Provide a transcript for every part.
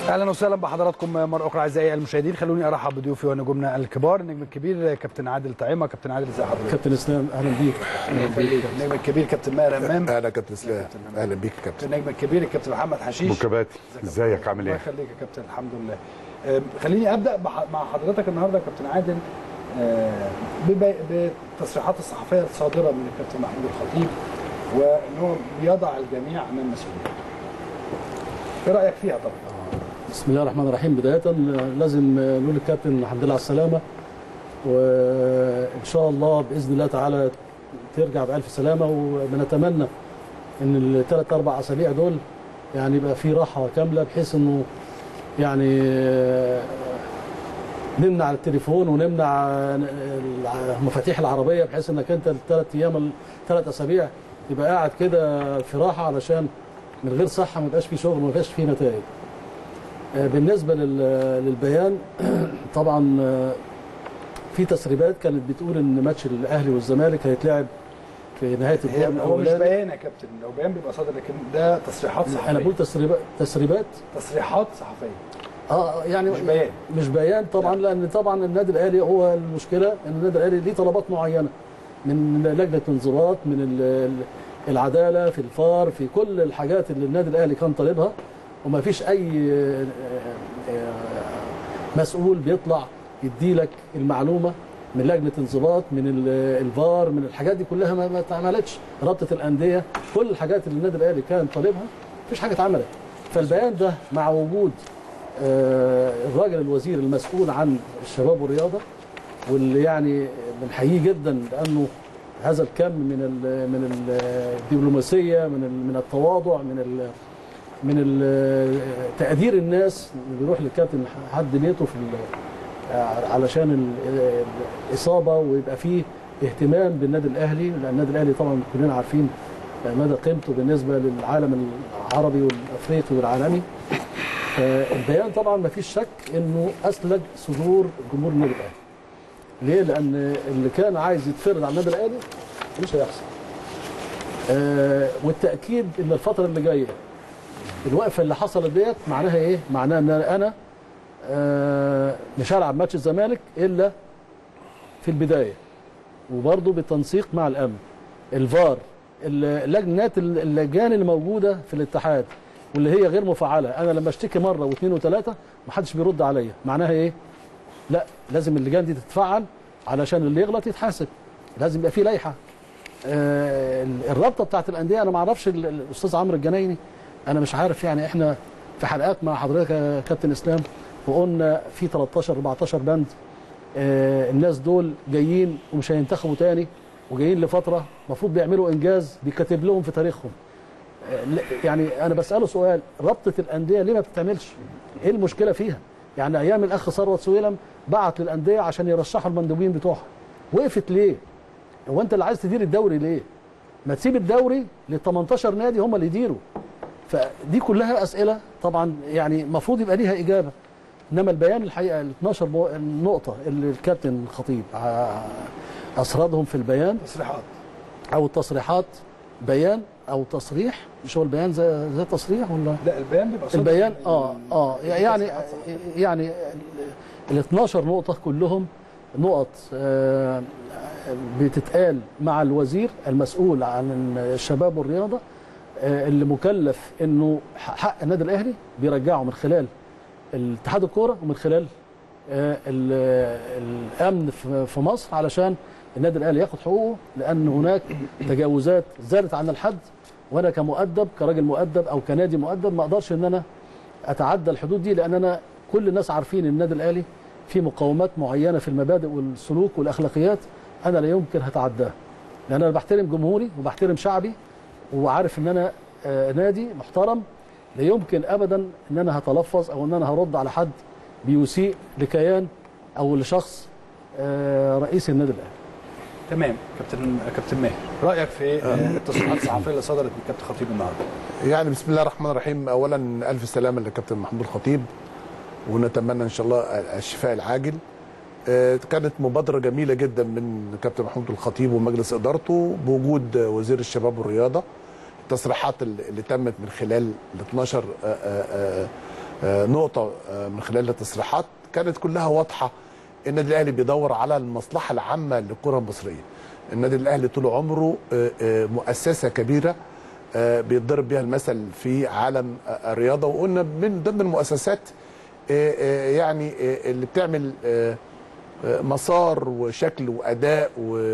اهلا وسهلا بحضراتكم مره اخرى اعزائي المشاهدين. خلوني ارحب بضيوفي ونجومنا الكبار، النجم الكبير كابتن عادل طعيمه. كابتن عادل ازي حضرتك؟ كابتن اسلام اهلا بيك. النجم الكبير كابتن ماهر همام. اهلا كابتن اسلام، اهلا بيك يا كابتن. النجم الكبير الكابتن محمد حشيش. بوكباتي ازيك عامل ايه؟ الله يخليك يا كابتن، الحمد لله. خليني ابدا مع حضرتك النهارده يا كابتن عادل بالتصريحات الصحفيه الصادره من الكابتن محمود الخطيب، وانه بيضع الجميع امام مسؤوليه. ايه رايك فيها طبعا؟ بسم الله الرحمن الرحيم. بدايه لازم نقول للكابتن الحمد لله على السلامه، وان شاء الله باذن الله تعالى ترجع بالف سلامه، وبنتمنى ان الثلاث اربع اسابيع دول يعني يبقى في راحه كامله، بحيث انه يعني نمنع التليفون ونمنع مفاتيح العربيه، بحيث انك انت الثلاث اسابيع تبقى قاعد كده في راحه، علشان من غير صحه ما يبقاش في شغل وما يبقاش في نتائج. بالنسبه للبيان طبعا في تسريبات كانت بتقول ان ماتش الاهلي والزمالك هيتلعب في نهايه الدور الاولاني. هو مش بيان يا كابتن، لو بيان بيبقى صادر، لكن ده تصريحات صحفيه. انا بقول تسريبات تصريحات صحفيه يعني مش بيان طبعا. لان طبعا النادي الاهلي هو المشكله ان النادي الاهلي ليه طلبات معينه من لجنه انضباط، من العداله في الفار، في كل الحاجات اللي النادي الاهلي كان طالبها، وما فيش اي مسؤول بيطلع يديلك المعلومه من لجنه انضباط، من الفار، من الحاجات دي كلها ما اتعملتش. رابطه الانديه، كل الحاجات اللي النادي الاهلي كان طالبها مفيش حاجه اتعملت. فالبيان ده مع وجود الراجل الوزير المسؤول عن الشباب والرياضه، واللي يعني بنحييه جدا لانه هذا الكم من الدبلوماسيه، من التواضع، من تقدير الناس، بيروح للكابتن حد بيته علشان الاصابه، ويبقى فيه اهتمام بالنادي الاهلي، لان النادي الاهلي طبعا كلنا عارفين مدى قيمته بالنسبه للعالم العربي والافريقي والعالمي. البيان طبعا ما فيش شك انه اسلج صدور جمهور النادي الاهلي. ليه؟ لان اللي كان عايز يتفرض على النادي الاهلي مش هيحصل. والتاكيد ان الفتره اللي جايه الوقفه اللي حصلت ديت معناها ايه؟ معناها ان انا مش هلعب ماتش الزمالك الا في البدايه، وبرضه بالتنسيق مع الامن، الفار، اللجان اللي موجوده في الاتحاد واللي هي غير مفعله. انا لما اشتكي مره واثنين وثلاثه محدش بيرد عليا، معناها ايه؟ لا، لازم اللجان دي تتفعل علشان اللي يغلط يتحاسب. لازم يبقى في لائحه. الرابطه بتاعت الانديه انا ما اعرفش الاستاذ عمرو الجنايني، انا مش عارف. يعني احنا في حلقات مع حضرتك يا كابتن اسلام وقلنا في 13 14 بند، الناس دول جايين ومش هينتخبوا تاني، وجايين لفتره المفروض بيعملوا انجاز بيكتب لهم في تاريخهم. يعني انا بساله سؤال، رابطه الانديه ليه ما بتتعملش؟ ايه المشكله فيها؟ يعني ايام الاخ ثروت سويلم بعت للانديه عشان يرشحوا المندوبين بتوعها، وقفت ليه؟ هو انت اللي عايز تدير الدوري ليه؟ ما تسيب الدوري لل 18 نادي هم اللي يديروا. فدي كلها اسئله طبعا يعني المفروض يبقى ليها اجابه. انما البيان الحقيقه ال 12 نقطه اللي الكابتن الخطيب اسردهم في البيان، التصريحات، بيان او تصريح، مش هو البيان زي تصريح ولا لا؟ البيان بيبقى البيان يعني ال 12 نقطه كلهم نقط بتتقال مع الوزير المسؤول عن الشباب والرياضه، اللي مكلف انه حق النادي الاهلي بيرجعه من خلال اتحاد الكوره ومن خلال الامن في مصر، علشان النادي الاهلي ياخد حقوقه، لان هناك تجاوزات زادت عن الحد. وانا كمؤدب، كراجل مؤدب او كنادي مؤدب، ما اقدرش ان انا اتعدى الحدود دي، لان انا كل الناس عارفين النادي الاهلي في مقومات معينه في المبادئ والسلوك والاخلاقيات انا لا يمكن هتعداها، لان انا بحترم جمهوري وبحترم شعبي، وعارف ان انا نادي محترم، لا يمكن ابدا ان انا هتلفظ او ان انا هرد على حد بيسيء لكيان او لشخص رئيس النادي الاهلي. تمام. كابتن ماهر، رايك في التصريحات الصحفيه اللي صدرت من كابتن خطيب النهارده؟ يعني بسم الله الرحمن الرحيم. اولا الف سلامه للكابتن محمود الخطيب، ونتمنى ان شاء الله الشفاء العاجل. كانت مبادره جميله جدا من كابتن محمود الخطيب ومجلس ادارته بوجود وزير الشباب والرياضه. التصريحات اللي تمت من خلال ال 12 نقطه من خلال التصريحات كانت كلها واضحه. النادي الاهلي بيدور على المصلحه العامه للكره المصريه. النادي الاهلي طول عمره مؤسسه كبيره بيتضرب بها المثل في عالم الرياضه، وقلنا من ضمن المؤسسات يعني اللي بتعمل مسار وشكل واداء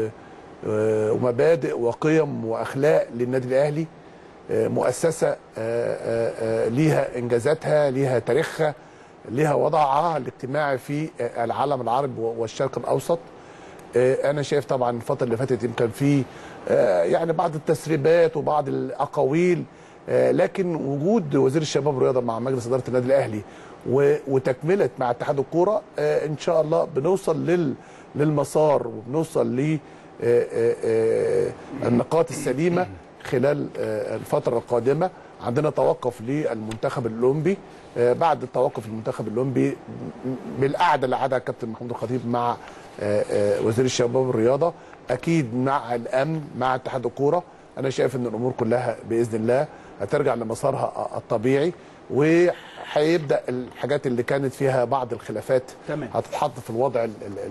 ومبادئ وقيم واخلاق للنادي الاهلي. مؤسسه ليها انجازاتها، ليها تاريخها، ليها وضعها الاجتماعي في العالم العربي والشرق الاوسط. انا شايف طبعا الفتره اللي فاتت يمكن في يعني بعض التسريبات وبعض الاقاويل، لكن وجود وزير الشباب والرياضه مع مجلس اداره النادي الاهلي وتكمله مع اتحاد الكوره ان شاء الله بنوصل للمسار وبنوصل للنقاط السليمه خلال الفتره القادمه. عندنا توقف للمنتخب الاولمبي. بعد التوقف المنتخب الاولمبي بالقعده اللي قعدها الكابتن محمود الخطيب مع وزير الشباب والرياضه، اكيد مع الامن مع اتحاد الكوره، انا شايف ان الامور كلها باذن الله هترجع لمسارها الطبيعي، وهيبدا الحاجات اللي كانت فيها بعض الخلافات هتتحط في الوضع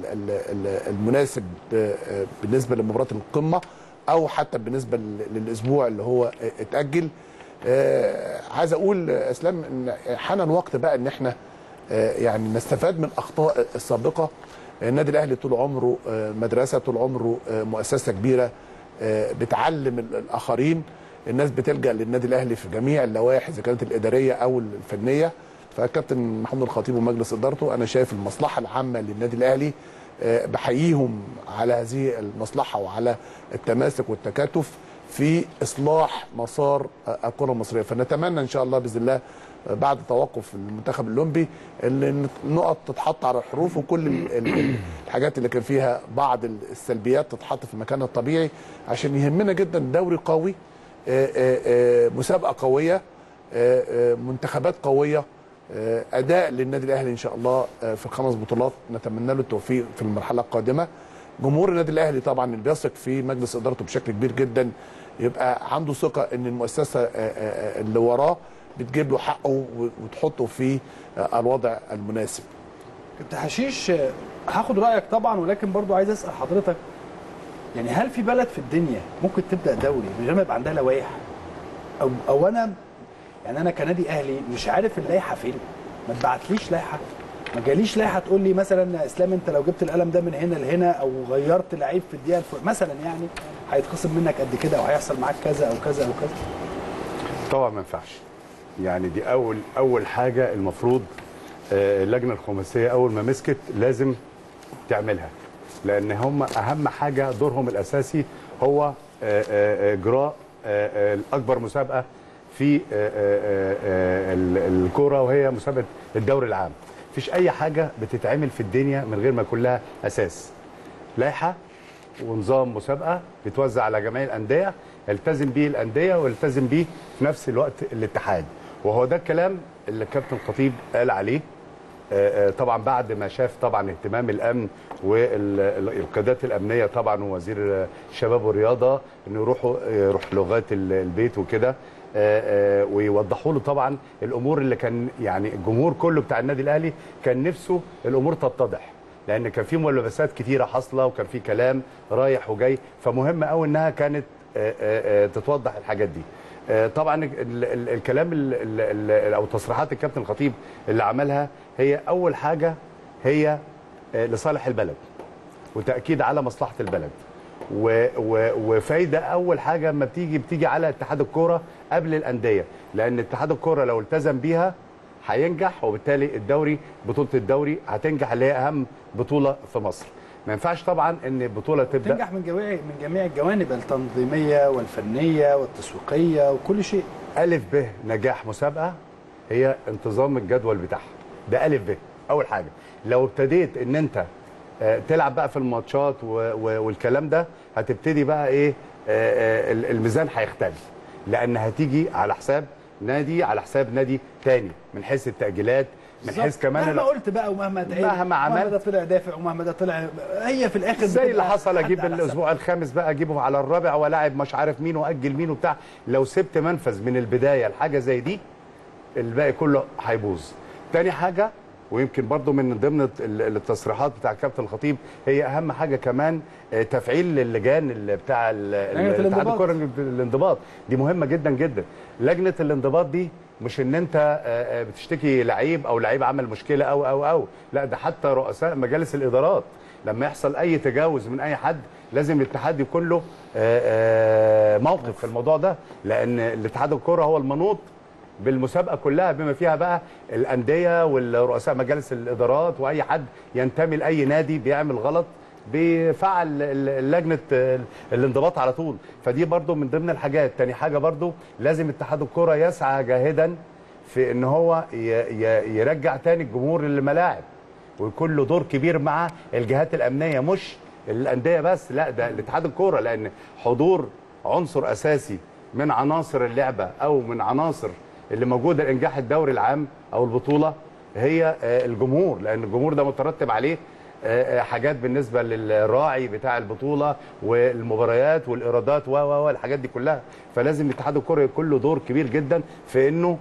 المناسب بالنسبه لمباراه القمه او حتى بالنسبه للاسبوع اللي هو اتاجل. عايز اقول اسلام ان حان الوقت بقى ان احنا يعني نستفاد من الاخطاء السابقه. النادي الاهلي طول عمره مدرسه، طول عمره مؤسسه كبيره بتعلم الاخرين. الناس بتلجا للنادي الاهلي في جميع اللوائح اذا كانت الاداريه او الفنيه. فالكابتن محمود الخطيب ومجلس ادارته انا شايف المصلحه العامه للنادي الاهلي، بحييهم على هذه المصلحه وعلى التماسك والتكاتف في اصلاح مسار الكره المصريه. فنتمنى ان شاء الله باذن الله بعد توقف المنتخب الاولمبي ان النقط تتحط على الحروف، وكل الحاجات اللي كان فيها بعض السلبيات تتحط في مكانها الطبيعي، عشان يهمنا جدا دوري قوي، مسابقه قويه، منتخبات قويه، اداء للنادي الاهلي ان شاء الله في الخمس بطولات. نتمنى له التوفيق في المرحله القادمه. جمهور النادي الاهلي طبعا اللي بيثق في مجلس ادارته بشكل كبير جدا يبقى عنده ثقه ان المؤسسه اللي وراه بتجيب له حقه وتحطه في الوضع المناسب. كابتن حشيش، هاخد رايك طبعا، ولكن برضو عايز اسال حضرتك، يعني هل في بلد في الدنيا ممكن تبدا دوري من غير ما يبقى عندها لوائح؟ او انا يعني انا كنادي اهلي مش عارف اللائحه فين، ما تبعتليش لائحه، ما جاليش لائحه تقول لي مثلا يا اسلام انت لو جبت القلم ده من هنا لهنا او غيرت لعيب في الدقيقه مثلا يعني هيتخصم منك قد كده او هيحصل معاك كذا او كذا او كذا. طبعا ما ينفعش. يعني دي اول حاجه المفروض اللجنه الخماسيه اول ما مسكت لازم تعملها، لان هم اهم حاجه دورهم الاساسي هو اجراء الاكبر مسابقه في الكوره وهي مسابقه الدوري العام. مفيش اي حاجه بتتعمل في الدنيا من غير ما يكون لها اساس، لائحه ونظام مسابقه بيتوزع على جميع الانديه، يلتزم به الانديه ويلتزم به في نفس الوقت الاتحاد. وهو ده الكلام اللي الكابتن الخطيب قال عليه طبعا بعد ما شاف طبعا اهتمام الامن والقيادات الامنيه طبعا ووزير الشباب والرياضه انه يروح لغايه البيت وكده، ويوضحوا له طبعا الامور اللي كان يعني الجمهور كله بتاع النادي الاهلي كان نفسه الامور تتضح، لان كان في ملابسات كتيره حاصله وكان في كلام رايح وجاي، فمهم قوي انها كانت تتوضح الحاجات دي. طبعا الكلام او تصريحات الكابتن الخطيب اللي عملها هي اول حاجه هي لصالح البلد وتاكيد على مصلحه البلد، وفايده اول حاجه لما بتيجي على اتحاد الكوره قبل الانديه، لان اتحاد الكوره لو التزم بيها هينجح، وبالتالي الدوري بطوله الدوري هتنجح اللي هي اهم بطوله في مصر. ما ينفعش طبعا ان البطوله تبدا تنجح من جميع الجوانب التنظيميه والفنيه والتسويقيه وكل شيء. الف ب نجاح مسابقه هي انتظام الجدول بتاعها، ده الف ب اول حاجه. لو ابتديت ان انت تلعب بقى في الماتشات والكلام ده هتبتدي بقى ايه الميزان هيختلف، لان هتيجي على حساب نادي على حساب نادي تاني من حيث التأجيلات، من حيث كمان مهما قلت بقى ومهما مهما عملت، مهما ده طلع دافع ومهما ده طلع، هي في الاخر زي اللي حصل اجيب الاسبوع الخامس بقى اجيبه على الرابع ولاعب مش عارف مين واجل مين وبتاع. لو سبت منفذ من البدايه لحاجه زي دي الباقي كله هيبوظ. تاني حاجه ويمكن برضو من ضمن التصريحات بتاع الكابتن الخطيب، هي اهم حاجه كمان تفعيل اللجان بتاع الاتحاد الكره الانضباط، دي مهمه جدا جدا. لجنه الانضباط دي مش ان انت بتشتكي لعيب او لعيب عمل مشكله او لا، ده حتى رؤساء مجالس الادارات لما يحصل اي تجاوز من اي حد لازم الاتحاد يكون له موقف في الموضوع ده، لان الاتحاد الكره هو المنوط بالمسابقه كلها بما فيها بقى الانديه والرؤساء مجالس الادارات، واي حد ينتمي لاي نادي بيعمل غلط بيفعل لجنه الانضباط على طول. فدي برضو من ضمن الحاجات. تاني حاجه برضو لازم اتحاد الكره يسعى جاهدا في ان هو يرجع تاني الجمهور للملاعب، ويكون له دور كبير مع الجهات الامنيه، مش الانديه بس، لا ده الاتحاد الكره، لان حضور عنصر اساسي من عناصر اللعبه او من عناصر اللي موجوده لانجاح الدوري العام او البطوله هي الجمهور، لان الجمهور ده مترتب عليه حاجات بالنسبه للراعي بتاع البطوله والمباريات والايرادات والحاجات دي كلها. فلازم اتحاد الكره يكون له دور كبير جدا في انه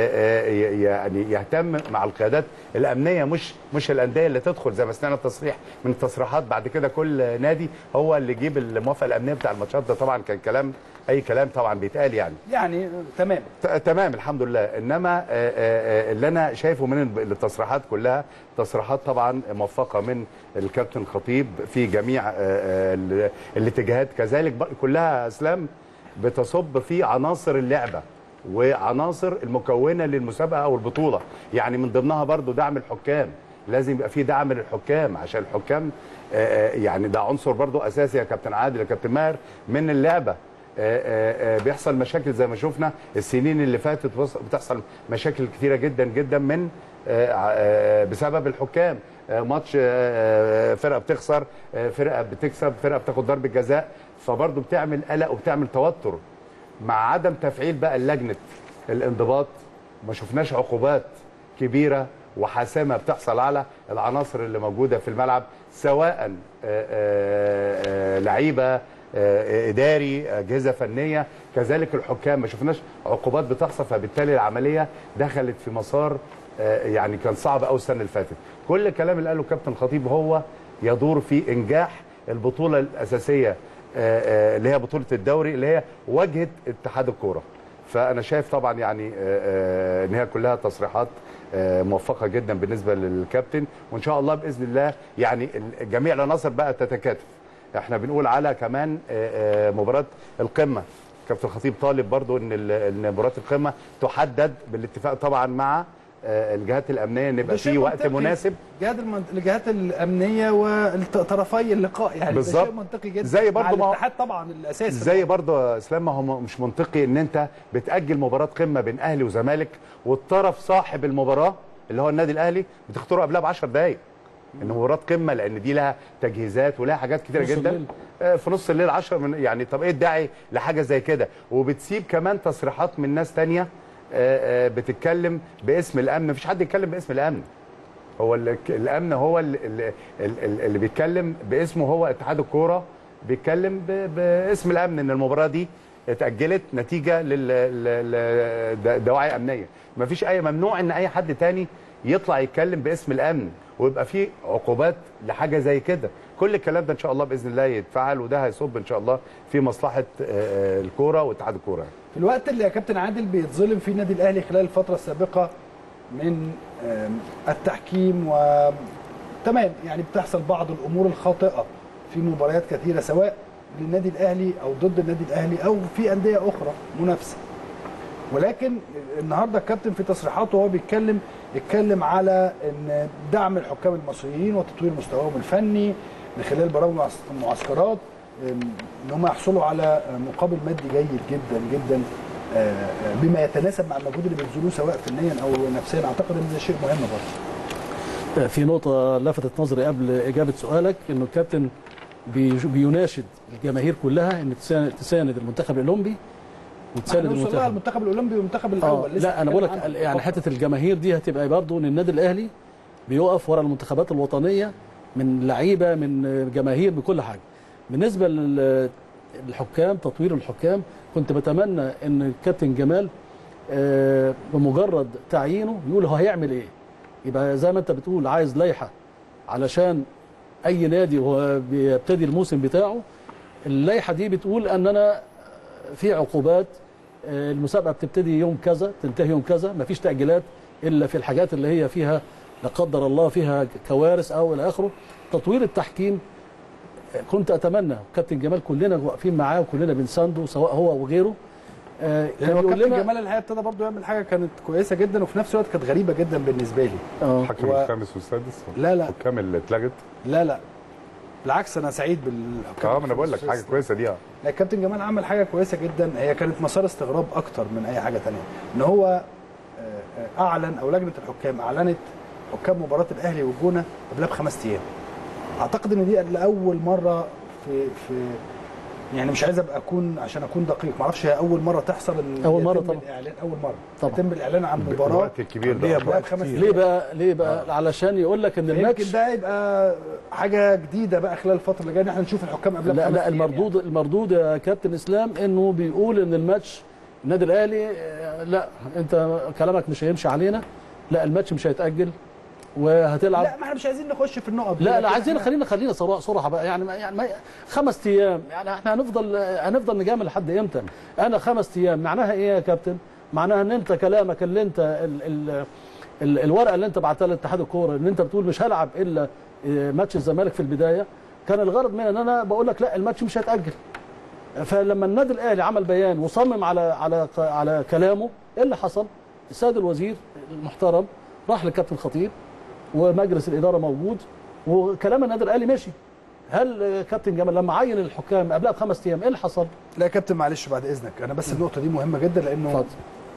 يعني يهتم مع القيادات الامنيه، مش الانديه اللي تدخل زي ما سمعنا التصريح من التصريحات بعد كده كل نادي هو اللي يجيب الموافقه الامنيه بتاع الماتشات. ده طبعا كان كلام اي كلام طبعا بيتقال يعني تمام الحمد لله. انما اللي انا شايفه من التصريحات كلها تصريحات طبعا موفقه من الكابتن خطيب في جميع الاتجاهات، كذلك كلها اسلام بتصب في عناصر اللعبه وعناصر المكونه للمسابقه او البطوله، يعني من ضمنها برضو دعم الحكام، لازم يبقى في دعم للحكام عشان الحكام يعني ده عنصر برضو اساسي يا كابتن عادل يا كابتن ماهر من اللعبه. بيحصل مشاكل زي ما شفنا السنين اللي فاتت، بتحصل مشاكل كثيره جدا جدا من بسبب الحكام. ماتش فرقه بتخسر، فرقه بتكسب، فرقه بتاخد ضربه جزاء، فبرضو بتعمل قلق وبتعمل توتر. مع عدم تفعيل بقى لجنه الانضباط ما شفناش عقوبات كبيره وحاسمه بتحصل على العناصر اللي موجوده في الملعب، سواء لعيبه، اداري، اجهزه فنيه، كذلك الحكام ما شفناش عقوبات بتحصل. فبالتالي العمليه دخلت في مسار يعني كان صعب قوي السنه اللي فاتت. كل الكلام اللي قاله الكابتن خطيب هو يدور في انجاح البطوله الاساسيه اللي هي بطوله الدوري اللي هي واجهه اتحاد الكوره. فانا شايف طبعا يعني ان هي كلها تصريحات موفقه جدا بالنسبه للكابتن، وان شاء الله باذن الله يعني جميع العناصر بقى تتكاتف. احنا بنقول على كمان مباراه القمه، كابتن الخطيب طالب برضو ان مباراه القمه تحدد بالاتفاق طبعا مع الجهات الامنيه، ان يبقى في وقت مناسب. الجهات الامنيه وطرفي اللقاء يعني بالظبط، ده شيء منطقي جدا زي برضو مع الاتحاد طبعا الاساسي. زي برضو اسلام ما هو مش منطقي ان انت بتاجل مباراه قمه بين اهلي وزمالك والطرف صاحب المباراه اللي هو النادي الاهلي بتختاره قبلها ب 10 دقائق ان مباراه قمه، لان دي لها تجهيزات ولها حاجات كتيره جدا في نص الليل 10 من يعني. طب ايه الداعي لحاجه زي كده؟ وبتسيب كمان تصريحات من ناس ثانيه بتتكلم باسم الامن. مفيش حد يتكلم باسم الامن، هو الامن هو اللي بيتكلم باسمه، هو اتحاد الكوره بيتكلم باسم الامن ان المباراه دي اتاجلت نتيجه لدواعي امنيه. مفيش اي ممنوع ان اي حد تاني يطلع يتكلم باسم الامن ويبقى في عقوبات لحاجه زي كده. كل الكلام ده ان شاء الله باذن الله يتفعل، وده هيصب ان شاء الله في مصلحه الكوره واتحاد الكوره. في الوقت اللي يا كابتن عادل بيتظلم فيه النادي الاهلي خلال الفتره السابقه من التحكيم تمام يعني بتحصل بعض الامور الخاطئه في مباريات كثيره سواء للنادي الاهلي او ضد النادي الاهلي او في انديه اخرى منافسه، ولكن النهارده الكابتن في تصريحاته وهو يتكلم على ان دعم الحكام المصريين وتطوير مستواهم الفني من خلال برامج المعسكرات، ان هم يحصلوا على مقابل مادي جيد جدا جدا بما يتناسب مع المجهود اللي بيبذلوه سواء فنيا او نفسيا. اعتقد ان ده شيء مهم برضه. في نقطه لفتت نظري قبل اجابه سؤالك، انه الكابتن بيناشد الجماهير كلها ان تساند المنتخب الاولمبي وتساند المنتخب الاولمبي والمنتخب الاول. لا انا بقول لك يعني حته الجماهير دي هتبقى برضه ان النادي الاهلي بيقف ورا المنتخبات الوطنيه من لعيبه من جماهير بكل حاجه. بالنسبه للحكام، تطوير الحكام، كنت بتمنى ان الكابتن جمال بمجرد تعيينه يقول هو هيعمل ايه. يبقى زي ما انت بتقول عايز لائحه علشان اي نادي وهو بيبتدي الموسم بتاعه، اللائحه دي بتقول ان انا في عقوبات، المسابقه بتبتدي يوم كذا تنتهي يوم كذا، مفيش تاجيلات الا في الحاجات اللي هي فيها لا قدر الله فيها كوارث او الى اخره. تطوير التحكيم كنت اتمنى، كابتن جمال كلنا واقفين معاه وكلنا بنسانده سواء هو وغيره. يعني هو كابتن جمال الحقيقه ابتدى برضه يعمل حاجه كانت كويسه جدا وفي نفس الوقت كانت غريبه جدا بالنسبه لي. الحكم الخامس والسادس لا الحكام اللي اتلغت. لا بالعكس انا سعيد بالحكام. ما انا بقول لك حاجه كويسه دي. لا كابتن جمال عمل حاجه كويسه جدا، هي كانت مسار استغراب اكتر من اي حاجه ثانيه، ان هو اعلن او لجنه الحكام اعلنت حكام مباراه الاهلي والجونه قبلها ب5 ايام. اعتقد ان دي لاول مره في يعني مش عايز ابقى عشان اكون دقيق، ما اعرفش هي اول مره تحصل ان اول مره طبعا اول مره طبعا يتم الاعلان عن مباراه الوقت الكبير ده ب5 ايام. ليه بقى علشان يقول لك ان الماتش يمكن ده يبقى حاجه جديده بقى خلال الفتره اللي جايه ان احنا نشوف الحكام قبلها لا المردود يا كابتن اسلام انه بيقول ان الماتش النادي الاهلي لا انت كلامك مش هيمشي علينا، لا الماتش مش هيتاجل وهتلعب. لا ما احنا مش عايزين نخش في النقط دي. لا عايزين خلينا صراحه بقى، يعني 5 ايام، يعني احنا هنفضل نجامل لحد امتى؟ انا 5 ايام معناها ايه يا كابتن؟ معناها ان انت كلامك اللي انت الورقه اللي انت بعتها لاتحاد الكوره ان انت بتقول مش هلعب الا ماتش الزمالك في البدايه، كان الغرض منه ان انا بقول لك لا الماتش مش هيتاجل. فلما النادي الاهلي عمل بيان وصمم على كلامه، ايه اللي حصل؟ السيد الوزير المحترم راح للكابتن خطيب ومجلس الاداره موجود وكلام النادي الاهلي ماشي. هل كابتن جمال لما عين الحكام قبلها ب5 ايام ايه اللي حصل؟ لا يا كابتن معلش بعد اذنك، انا بس النقطه دي مهمه جدا لانه فضل.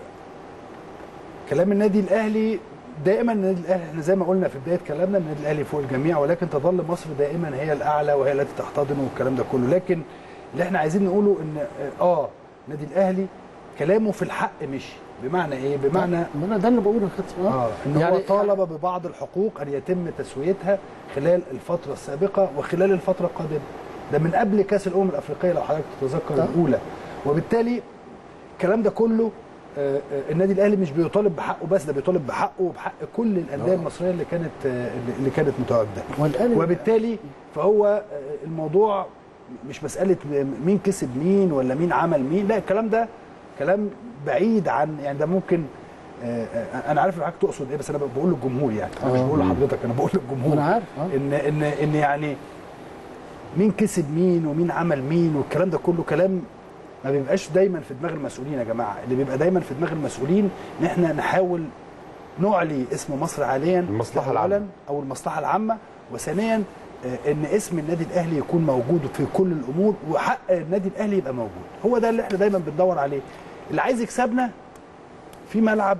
كلام النادي الاهلي دائما، النادي الاهلي احنا زي ما قلنا في بدايه كلامنا النادي الاهلي فوق الجميع، ولكن تظل مصر دائما هي الاعلى وهي التي تحتضنه والكلام ده كله. لكن اللي احنا عايزين نقوله ان النادي الاهلي كلامه في الحق مشي. بمعنى ايه؟ بمعنى انا ده اللي بقوله يا كابتن. ان يعني هو طالب ببعض الحقوق ان يتم تسويتها خلال الفتره السابقه وخلال الفتره القادمه. ده من قبل كاس الامم الافريقيه لو حضرتك تتذكر الاولى. وبالتالي الكلام ده كله النادي الاهلي مش بيطالب بحقه بس، ده بيطالب بحقه وبحق كل الانديه المصريه اللي كانت متواجده. وبالتالي فهو الموضوع مش مساله مين كسب مين ولا مين عمل مين، لا الكلام ده كلام بعيد عن، يعني ده ممكن انا عارف حضرتك تقصد ايه، بس انا بقول للجمهور، يعني انا مش بقول لحضرتك، انا بقول للجمهور. انا عارف ان يعني مين كسب مين ومين عمل مين والكلام ده كله كلام ما بيبقاش دايما في دماغ المسؤولين يا جماعه. اللي بيبقى دايما في دماغ المسؤولين ان احنا نحاول نعلي اسم مصر عاليا، المصلحه العامه او المصلحه العامه، وثانيا ان اسم النادي الاهلي يكون موجود في كل الامور وحق النادي الاهلي يبقى موجود. هو ده اللي احنا دايما بندور عليه. اللي عايز يكسبنا في ملعب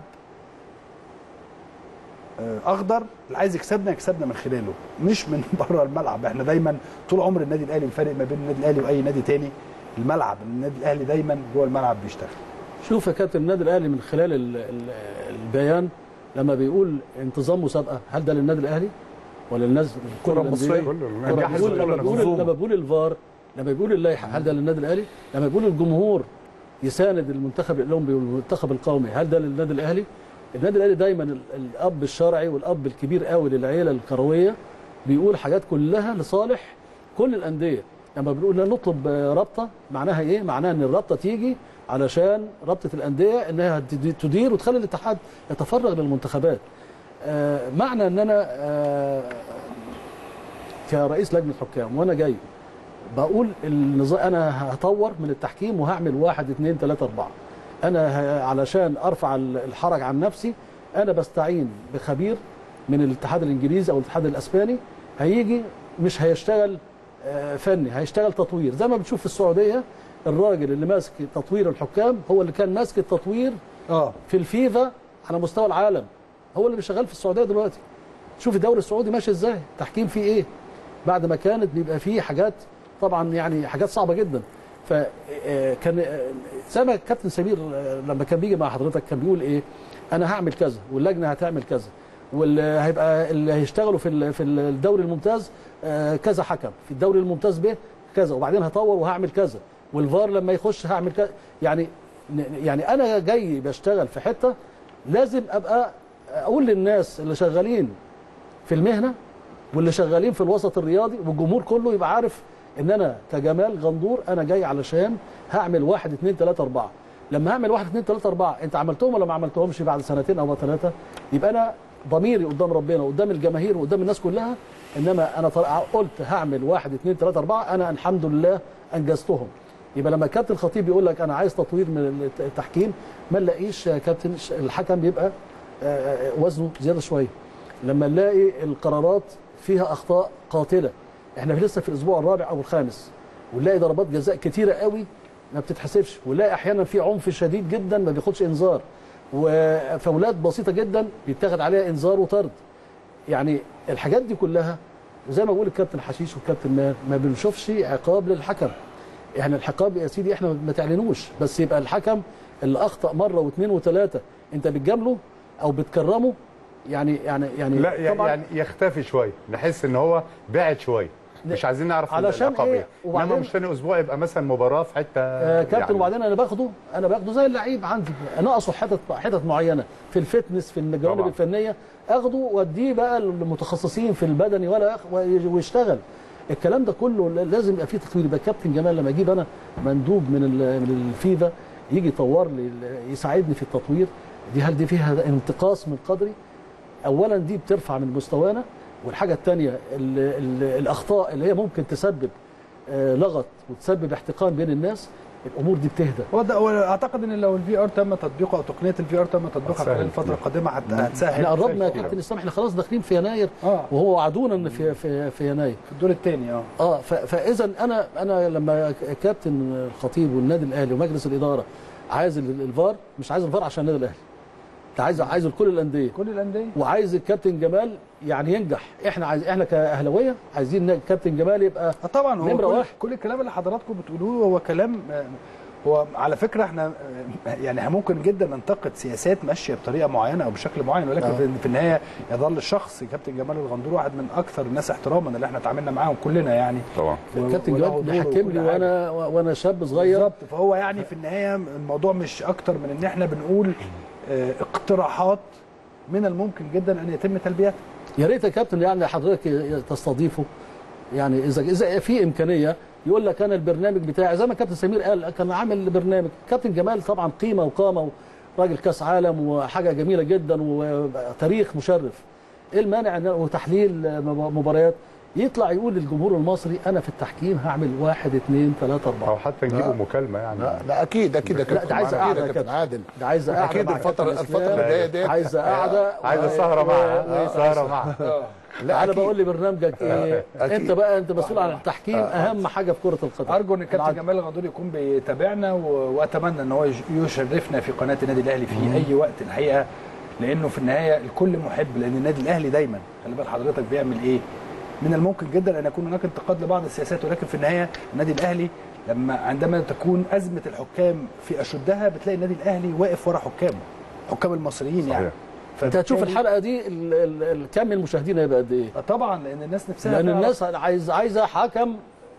اخضر، اللي عايز يكسبنا من خلاله مش من بره الملعب. احنا دايما طول عمر النادي الاهلي الفرق ما بين النادي الاهلي واي نادي تاني الملعب، النادي الاهلي دايما جوه الملعب بيشتغل. شوف يا كابتن، النادي الاهلي من خلال البيان لما بيقول انتظام مسابقه، هل ده للنادي الاهلي ولا للناس الكره المصريه؟ لما بيقول الفار، لما بيقول اللائحه، هل ده للنادي الاهلي؟ لما بيقول الجمهور يساند المنتخب الاولمبي والمنتخب القومي، هل ده للنادي الاهلي؟ النادي الاهلي دايما الاب الشرعي والاب الكبير قوي للعيله الكرويه، بيقول حاجات كلها لصالح كل الانديه. لما بنقول نطلب رابطه، معناها ايه؟ معناها ان الرابطه تيجي علشان رابطه الانديه انها تدير وتخلي الاتحاد يتفرغ للمنتخبات. معنى ان انا كرئيس لجنه حكام وانا جاي بقول انا هطور من التحكيم وهعمل 1 2 3 4. انا علشان ارفع الحرج عن نفسي انا بستعين بخبير من الاتحاد الانجليزي او الاتحاد الاسباني، هيجي مش هيشتغل فني، هيشتغل تطوير. زي ما بتشوف في السعوديه الراجل اللي ماسك تطوير الحكام هو اللي كان ماسك التطوير في الفيفا على مستوى العالم، هو اللي شغال في السعوديه دلوقتي. شوف الدوري السعودي ماشي ازاي، التحكيم فيه ايه، بعد ما كانت بيبقى فيه حاجات طبعا يعني حاجات صعبه جدا. فكان زي ما الكابتن سمير لما كان بيجي مع حضرتك كان بيقول ايه، انا هعمل كذا واللجنه هتعمل كذا واللي هيبقى اللي هيشتغلوا في الدوري الممتاز كذا حكم، في الدوري الممتاز ب كذا، وبعدين هطور وهعمل كذا، والفار لما يخش هعمل كذا. يعني يعني انا جاي بشتغل في حته لازم ابقى اقول للناس اللي شغالين في المهنه واللي شغالين في الوسط الرياضي والجمهور كله يبقى عارف ان انا كجمال غندور انا جاي علشان هعمل 1 2 3 4. لما هعمل 1 2 3 4 انت عملتهم ولا ما عملتهمش بعد سنتين او 3، يبقى انا ضميري قدام ربنا وقدام الجماهير وقدام الناس كلها، انما انا قلت هعمل 1 2 3 4 انا الحمد لله انجزتهم. يبقى لما كابتن الخطيب يقول لك انا عايز تطوير من التحكيم، ما نلاقيش كابتن الحكم بيبقى وزنه زياده شويه. لما نلاقي القرارات فيها اخطاء قاتله، احنا لسه في الاسبوع الرابع او الخامس، ونلاقي ضربات جزاء كتيره قوي ما بتتحسبش، ونلاقي احيانا في عنف شديد جدا ما بياخدش انذار، وفاولات بسيطه جدا بيتاخد عليها انذار وطرد. يعني الحاجات دي كلها وزي ما بقول الكابتن حشيش والكابتن ما بنشوفش عقاب للحكم. يعني العقاب يا سيدي احنا ما تعلنوش، بس يبقى الحكم اللي اخطا مره واثنين وثلاثه انت بتجامله او بتكرمه. يعني لا طبعا يعني يختفي شويه، نحس ان هو بعد شويه، مش عايزين نعرف العقاب ايه. انما مش ثاني اسبوع يبقى مثلا مباراه في حته كابتن يعني. وبعدين انا باخده زي اللعيب عندي، ناقصه حتت معينه في الفتنس في الجوانب الفنيه، اخده واديه بقى للمتخصصين في البدني ويشتغل. الكلام ده كله لازم يبقى فيه تطوير. يبقى كابتن جمال لما اجيب انا مندوب من الفيفا يجي يطور لي يساعدني في التطوير دي، هل دي فيها انتقاص من قدري؟ اولا دي بترفع من مستوانا، والحاجه الثانيه الاخطاء اللي هي ممكن تسبب لغط وتسبب احتقان بين الناس، الامور دي بتهدى. اعتقد ان لو الفي ار تم تطبيقه او تقنيه الفي ار تم تطبيقها خلال الفتره القادمه هتسهل. احنا قربنا يا كابتن اسلام، احنا خلاص داخلين في يناير وهو وعدونا ان في يناير في الدور الثاني. فاذا انا لما كابتن الخطيب والنادي الاهلي ومجلس الاداره عايز الفار، مش عايز الفار عشان النادي الاهلي، عايز لكل الانديه وعايز الكابتن جمال يعني ينجح. احنا كاهلاويه عايزين الكابتن جمال يبقى طبعا. هو كل الكلام اللي حضراتكم بتقولوه هو كلام، هو على فكره احنا يعني ممكن جدا ننتقد سياسات ماشيه بطريقه معينه او بشكل معين، ولكن في النهايه يظل الشخص كابتن جمال الغندور واحد من اكثر الناس احتراما اللي احنا اتعاملنا معاهم كلنا يعني. طبعا كابتن جمال بيحكم لي وانا شاب صغير بالظبط. فهو يعني في النهايه الموضوع مش اكتر من ان احنا بنقول اقتراحات من الممكن جدا ان يتم تلبيتها. يا ريت يا كابتن يعني حضرتك تستضيفه، يعني اذا في امكانيه يقول لك انا البرنامج بتاعي زي ما كابتن سمير قال كان عامل برنامج. كابتن جمال طبعا قيمه وقامه وراجل كاس عالم وحاجه جميله جدا وتاريخ مشرف. ايه المانع وتحليل مباريات يطلع يقول للجمهور المصري انا في التحكيم هعمل 1 2 3 4، او حتى نجيبه مكالمه يعني. لا اكيد لا ده عايز قاعده يا كابتن عادل، ده عايز قاعده اكيد الفتره الجايه دي عايز قاعده عايز سهره معاها سهره معاها. لا انا بقول لي برنامجك ايه؟ انت مسؤول عن التحكيم، اهم حاجه في كره القدم. ارجو ان الكابتن جمال الغندور يكون بيتابعنا واتمنى ان هو يشرفنا في قناه النادي الاهلي في اي وقت الحقيقه، لانه في النهايه الكل محب، لان النادي الاهلي دايما خلي بال حضرتك بيعمل ايه؟ من الممكن جدا ان يكون هناك انتقاد لبعض السياسات، ولكن في النهايه النادي الاهلي عندما تكون ازمه الحكام في اشدها بتلاقي النادي الاهلي واقف ورا حكام المصريين. صحيح. يعني انت هتشوف الحلقه دي كم المشاهدين هيبقى قد ايه؟ طبعا لان الناس نفسها، لان الناس عايزه حكم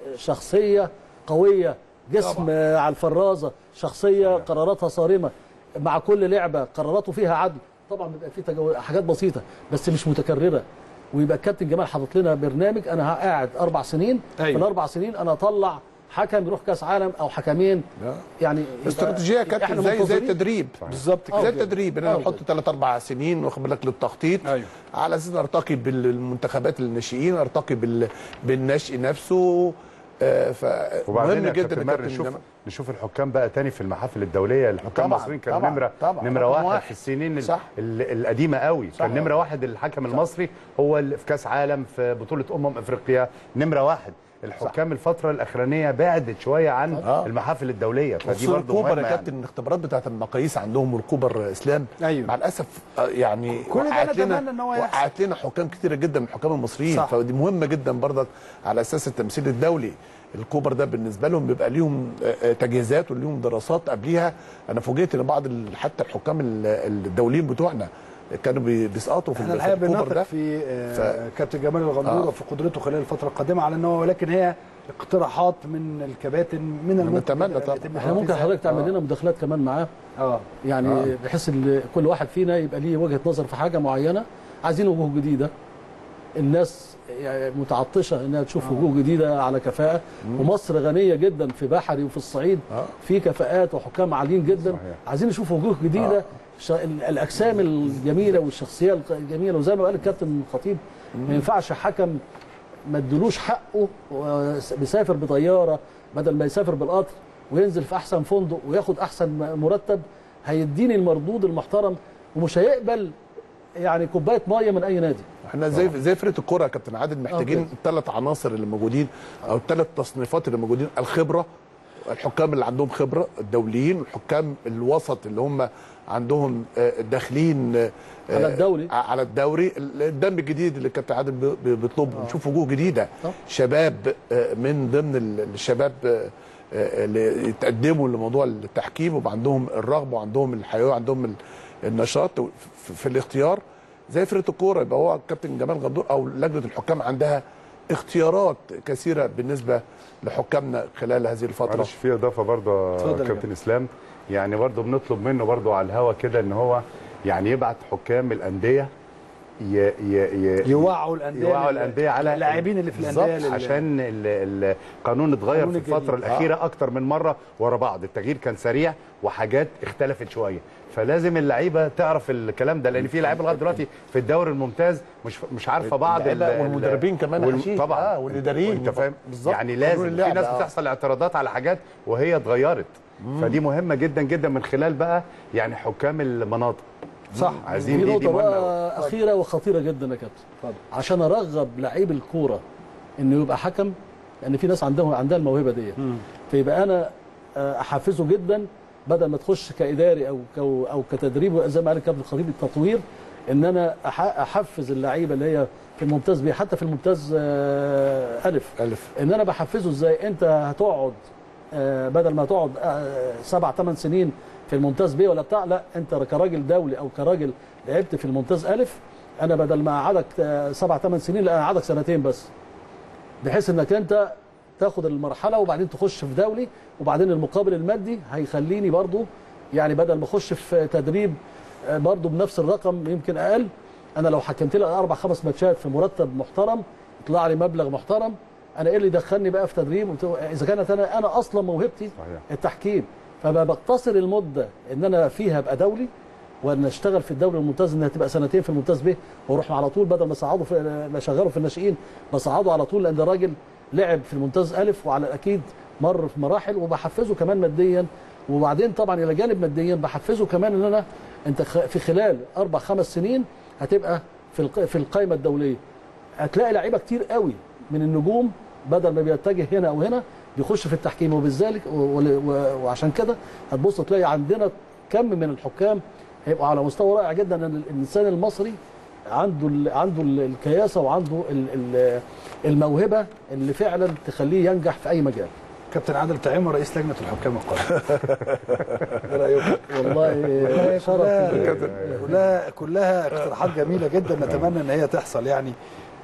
شخصيه قويه، جسم طبعا. على الفرازه، شخصيه قراراتها صارمه، مع كل لعبه قراراته فيها عدل. طبعا بيبقى في حاجات بسيطه بس مش متكرره، ويبقى الكابتن جمال حاطط لنا برنامج انا قاعد 4 سنين. أيوة. في ال4 سنين انا اطلع حكم يروح كاس عالم او حكمين. يعني استراتيجيه كابتن زي التدريب بالظبط، زي التدريب ان انا نحط 3 4 سنين واخد بالك للتخطيط. أيوة. على اساس ارتقي بالمنتخبات الناشئين، ارتقي بالناشئ نفسه. فمهم جدا نشوف الحكام بقى تاني في المحافل الدوليه. الحكام المصريين كانوا نمره واحد في السنين القديمه قوي. كان نمره واحد الحكم المصري هو اللي في كاس عالم في بطوله افريقيا نمره واحد. الحكام الفتره الاخرانيه بعدت شويه عن المحافل الدوليه، فدي برضه مهمه. يا كابتن الاختبارات بتاعت المقاييس عندهم والكوبر اسلام. أيوه. مع الاسف يعني وقعت لنا حكام كتيره جدا من الحكام المصريين. فدي مهمه جدا برضك على اساس التمثيل الدولي. الكوبر ده بالنسبه لهم بيبقى ليهم تجهيزات وليهم دراسات قبليها. انا فوجئت ان بعض حتى الحكام الدوليين بتوعنا كانوا بيسقطوا في احنا الحقيقه الكوبر بنثق ده. في كابتن جمال الغندور وفي قدرته خلال الفتره القادمه على ان هو، ولكن هي اقتراحات من الكباتن من الممكن نتمنى طبعا. احنا ممكن حضرتك تعمل لنا مداخلات كمان معاه، يعني بحيث ان كل واحد فينا يبقى ليه وجهه نظر في حاجه معينه. عايزين وجوه جديده، الناس يعني متعطشه انها تشوف وجوه جديده على كفاءه. ومصر غنيه جدا في بحري وفي الصعيد في كفاءات وحكام عاليين جدا. صحيح. عايزين نشوف وجوه جديده، الاجسام الجميله والشخصيه الجميله. وزي ما قال الكابتن الخطيب، ما ينفعش حكم ما ادلوش حقه بيسافر بطياره بدل ما يسافر بالقطر وينزل في احسن فندق وياخد احسن مرتب. هيديني المردود المحترم ومش هيقبل يعني كوبايه ميه من اي نادي. احنا زي فرقه الكوره يا كابتن عادل محتاجين الثلاث عناصر اللي موجودين او الثلاث تصنيفات اللي موجودين: الخبره، الحكام اللي عندهم خبره الدوليين، والحكام الوسط اللي هم عندهم داخلين على الدوري. الدم الجديد اللي كابتن عادل بيطلبه، نشوف وجوه جديده، شباب من ضمن الشباب اللي يتقدموا لموضوع التحكيم ويبقى عندهم الرغبه وعندهم الحيويه وعندهم النشاط في الاختيار. زي فرقه الكوره يبقى هو الكابتن جمال غندور او لجنه الحكام عندها اختيارات كثيره بالنسبه لحكامنا خلال هذه الفتره. معلش في اضافه برضه كابتن اسلام، يعني برضه بنطلب منه برضه على الهوا كده ان هو يعني يبعت حكام الانديه يوعوا الانديه على اللاعبين اللي في الانديه، عشان القانون اتغير في الفتره الاخيره اكتر من مره ورا بعض. التغيير كان سريع وحاجات اختلفت شويه، فلازم اللعيبه تعرف الكلام ده، لان في لعيبه لغايه دلوقتي في الدوري الممتاز مش عارفه بعض والمدربين كمان طبعا والاداريين. انت فاهم يعني لازم في ناس بتحصل اعتراضات على حاجات وهي اتغيرت. فدي مهمه جدا جدا من خلال بقى يعني حكام المناطق. صح. عايزين في نقطه بقى اخيره وخطيره جدا يا كابتن، عشان ارغب لعيب الكوره انه يبقى حكم، لان في ناس عندها الموهبه دي. فيبقى انا احفزه جدا بدل ما تخش كاداري او كتدريب، زي ما قال الكابتن الخطيب التطوير، ان انا احفز اللعيبه اللي هي في الممتاز بيه، حتى في الممتاز الف، ان انا بحفزه ازاي. انت هتقعد بدل ما تقعد 7-8 سنين في الممتاز بيه ولا بتاع، لا انت كراجل دولي او كراجل لعبت في الممتاز الف، انا بدل ما اقعدك 7-8 سنين لا اقعدك 2 بس، بحيث انك انت تاخد المرحله وبعدين تخش في دولي، وبعدين المقابل المادي هيخليني برضو يعني بدل ما اخش في تدريب برضو بنفس الرقم يمكن اقل، انا لو حكمت لي 4-5 ماتشات في مرتب محترم يطلع لي مبلغ محترم، انا ايه اللي دخلني بقى في تدريب اذا كانت انا اصلا موهبتي التحكيم. فبقتصر المده ان انا فيها ابقى دولي وان اشتغل في الدوري الممتاز، انها تبقى 2 في الممتاز به واروح على طول، بدل ما اصعده ما اشغله في الناشئين بصعده على طول، لان الراجل لعب في الممتاز الف وعلى الاكيد مر في مراحل. وبحفزه كمان ماديا، وبعدين طبعا الى جانب ماديا بحفزه كمان ان انا انت في خلال 4-5 سنين هتبقى في القائمه الدوليه. هتلاقي لعيبه كتير قوي من النجوم بدل ما بيتجه هنا او هنا بيخش في التحكيم. وبذلك وعشان كده هتبص تلاقي عندنا كم من الحكام هيبقوا على مستوى رائع جدا. ان الانسان المصري عنده الكياسه وعنده الموهبه اللي فعلا تخليه ينجح في اي مجال. كابتن عادل طعيم رئيس لجنه الحكام القادمه. ايه رايك؟ والله شرف. كلها اقتراحات جميله جدا، نتمنى ان هي تحصل. يعني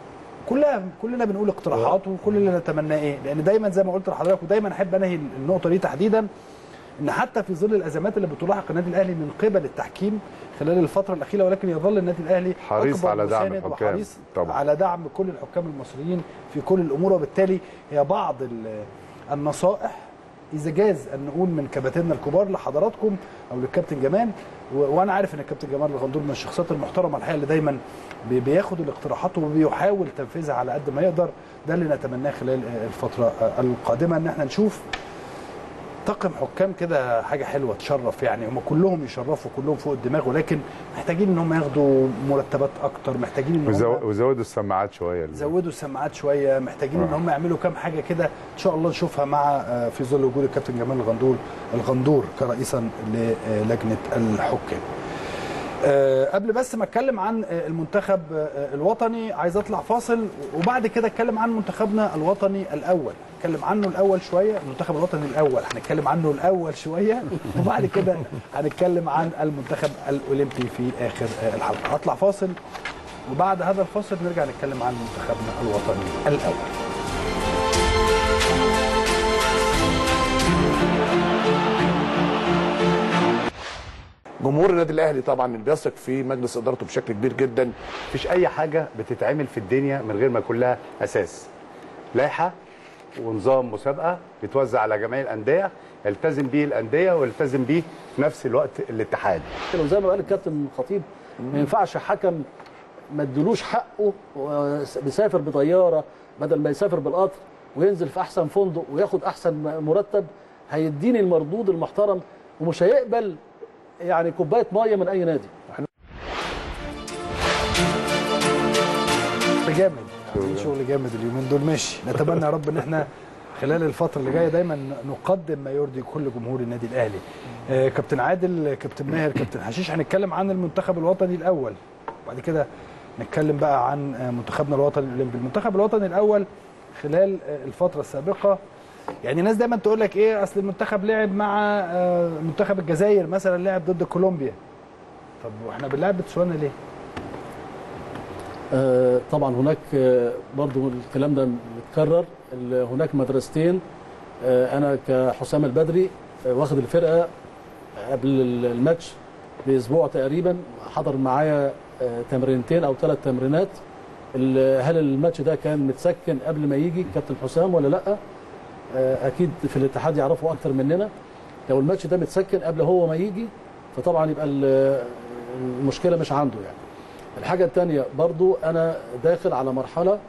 كلنا بنقول اقتراحات، وكل اللي نتمناه ايه، لان دايما زي ما قلت لحضرتك ودايما احب انهي النقطه دي تحديدا، ان حتى في ظل الازمات اللي بتلاحق النادي الاهلي من قبل التحكيم خلال الفتره الاخيره، ولكن يظل النادي الاهلي حريص على دعم الحكام، وحريص على دعم كل الحكام المصريين في كل الامور. وبالتالي هي بعض النصائح اذا جاز ان نقول من كباتننا الكبار لحضراتكم او للكابتن جمال، وانا عارف ان الكابتن جمال الغندور من الشخصيات المحترمه الحقيقه اللي دايما بياخد الاقتراحات وبيحاول تنفيذها على قد ما يقدر. ده اللي نتمناه خلال الفتره القادمه، ان احنا نشوف طاقم حكام كده حاجه حلوه تشرف. يعني هم كلهم يشرفوا، كلهم فوق الدماغ، ولكن محتاجين ان هم ياخدوا مرتبات اكتر، محتاجين ان هم وزودوا السماعات شويه، محتاجين ان هم يعملوا كام حاجه كده ان شاء الله نشوفها مع في ظل وجود الكابتن جمال الغندور كرئيسا للجنه الحكام. قبل بس ما اتكلم عن المنتخب الوطني عايز اطلع فاصل، وبعد كده اتكلم عن منتخبنا الوطني الاول. هنتكلم عنه الاول شويه، المنتخب الوطني الاول هنتكلم عنه الاول شويه، وبعد كده هنتكلم عن المنتخب الاولمبي في اخر الحلقه. هطلع فاصل وبعد هذا الفاصل نرجع نتكلم عن منتخبنا الوطني الاول. جمهور النادي الاهلي طبعا اللي بيثق في مجلس ادارته بشكل كبير جدا. مفيش اي حاجه بتتعمل في الدنيا من غير ما يكون لها اساس، لائحه ونظام مسابقه بيتوزع على جميع الانديه، يلتزم به الانديه ويلتزم به في نفس الوقت الاتحاد. زي ما قال الكابتن الخطيب، ما ينفعش حكم ما ادلوش حقه بيسافر بطياره بدل ما يسافر بالقطر وينزل في احسن فندق وياخد احسن مرتب، هيديني المردود المحترم ومش هيقبل يعني كوبايه ميه من اي نادي. جامد، شغل جامد اليومين دول. ماشي، نتمنى يا رب ان احنا خلال الفتره اللي جايه دايما نقدم ما يرضي كل جمهور النادي الاهلي. كابتن عادل، كابتن ماهر، كابتن حشيش، هنتكلم عن المنتخب الوطني الاول، وبعد كده نتكلم بقى عن منتخبنا الوطني الاولمبي. المنتخب الوطني الاول خلال الفتره السابقه، يعني ناس دايما تقول لك ايه، اصل المنتخب لعب مع منتخب الجزائر مثلا، لعب ضد كولومبيا. طب واحنا بنلعب بتسوانا ليه؟ طبعا هناك برضو الكلام ده متكرر، هناك مدرستين. انا كحسام البدري واخد الفرقه قبل الماتش باسبوع تقريبا، حضر معايا تمرينتين او 3 تمرينات. هل الماتش ده كان متسكن قبل ما يجي كابتن حسام ولا لا؟ اكيد في الاتحاد يعرفوا اكتر مننا. لو الماتش ده متسكن قبل هو ما يجي فطبعا يبقى المشكله مش عنده يعني. الحاجه الثانيه برضو انا داخل على مرحله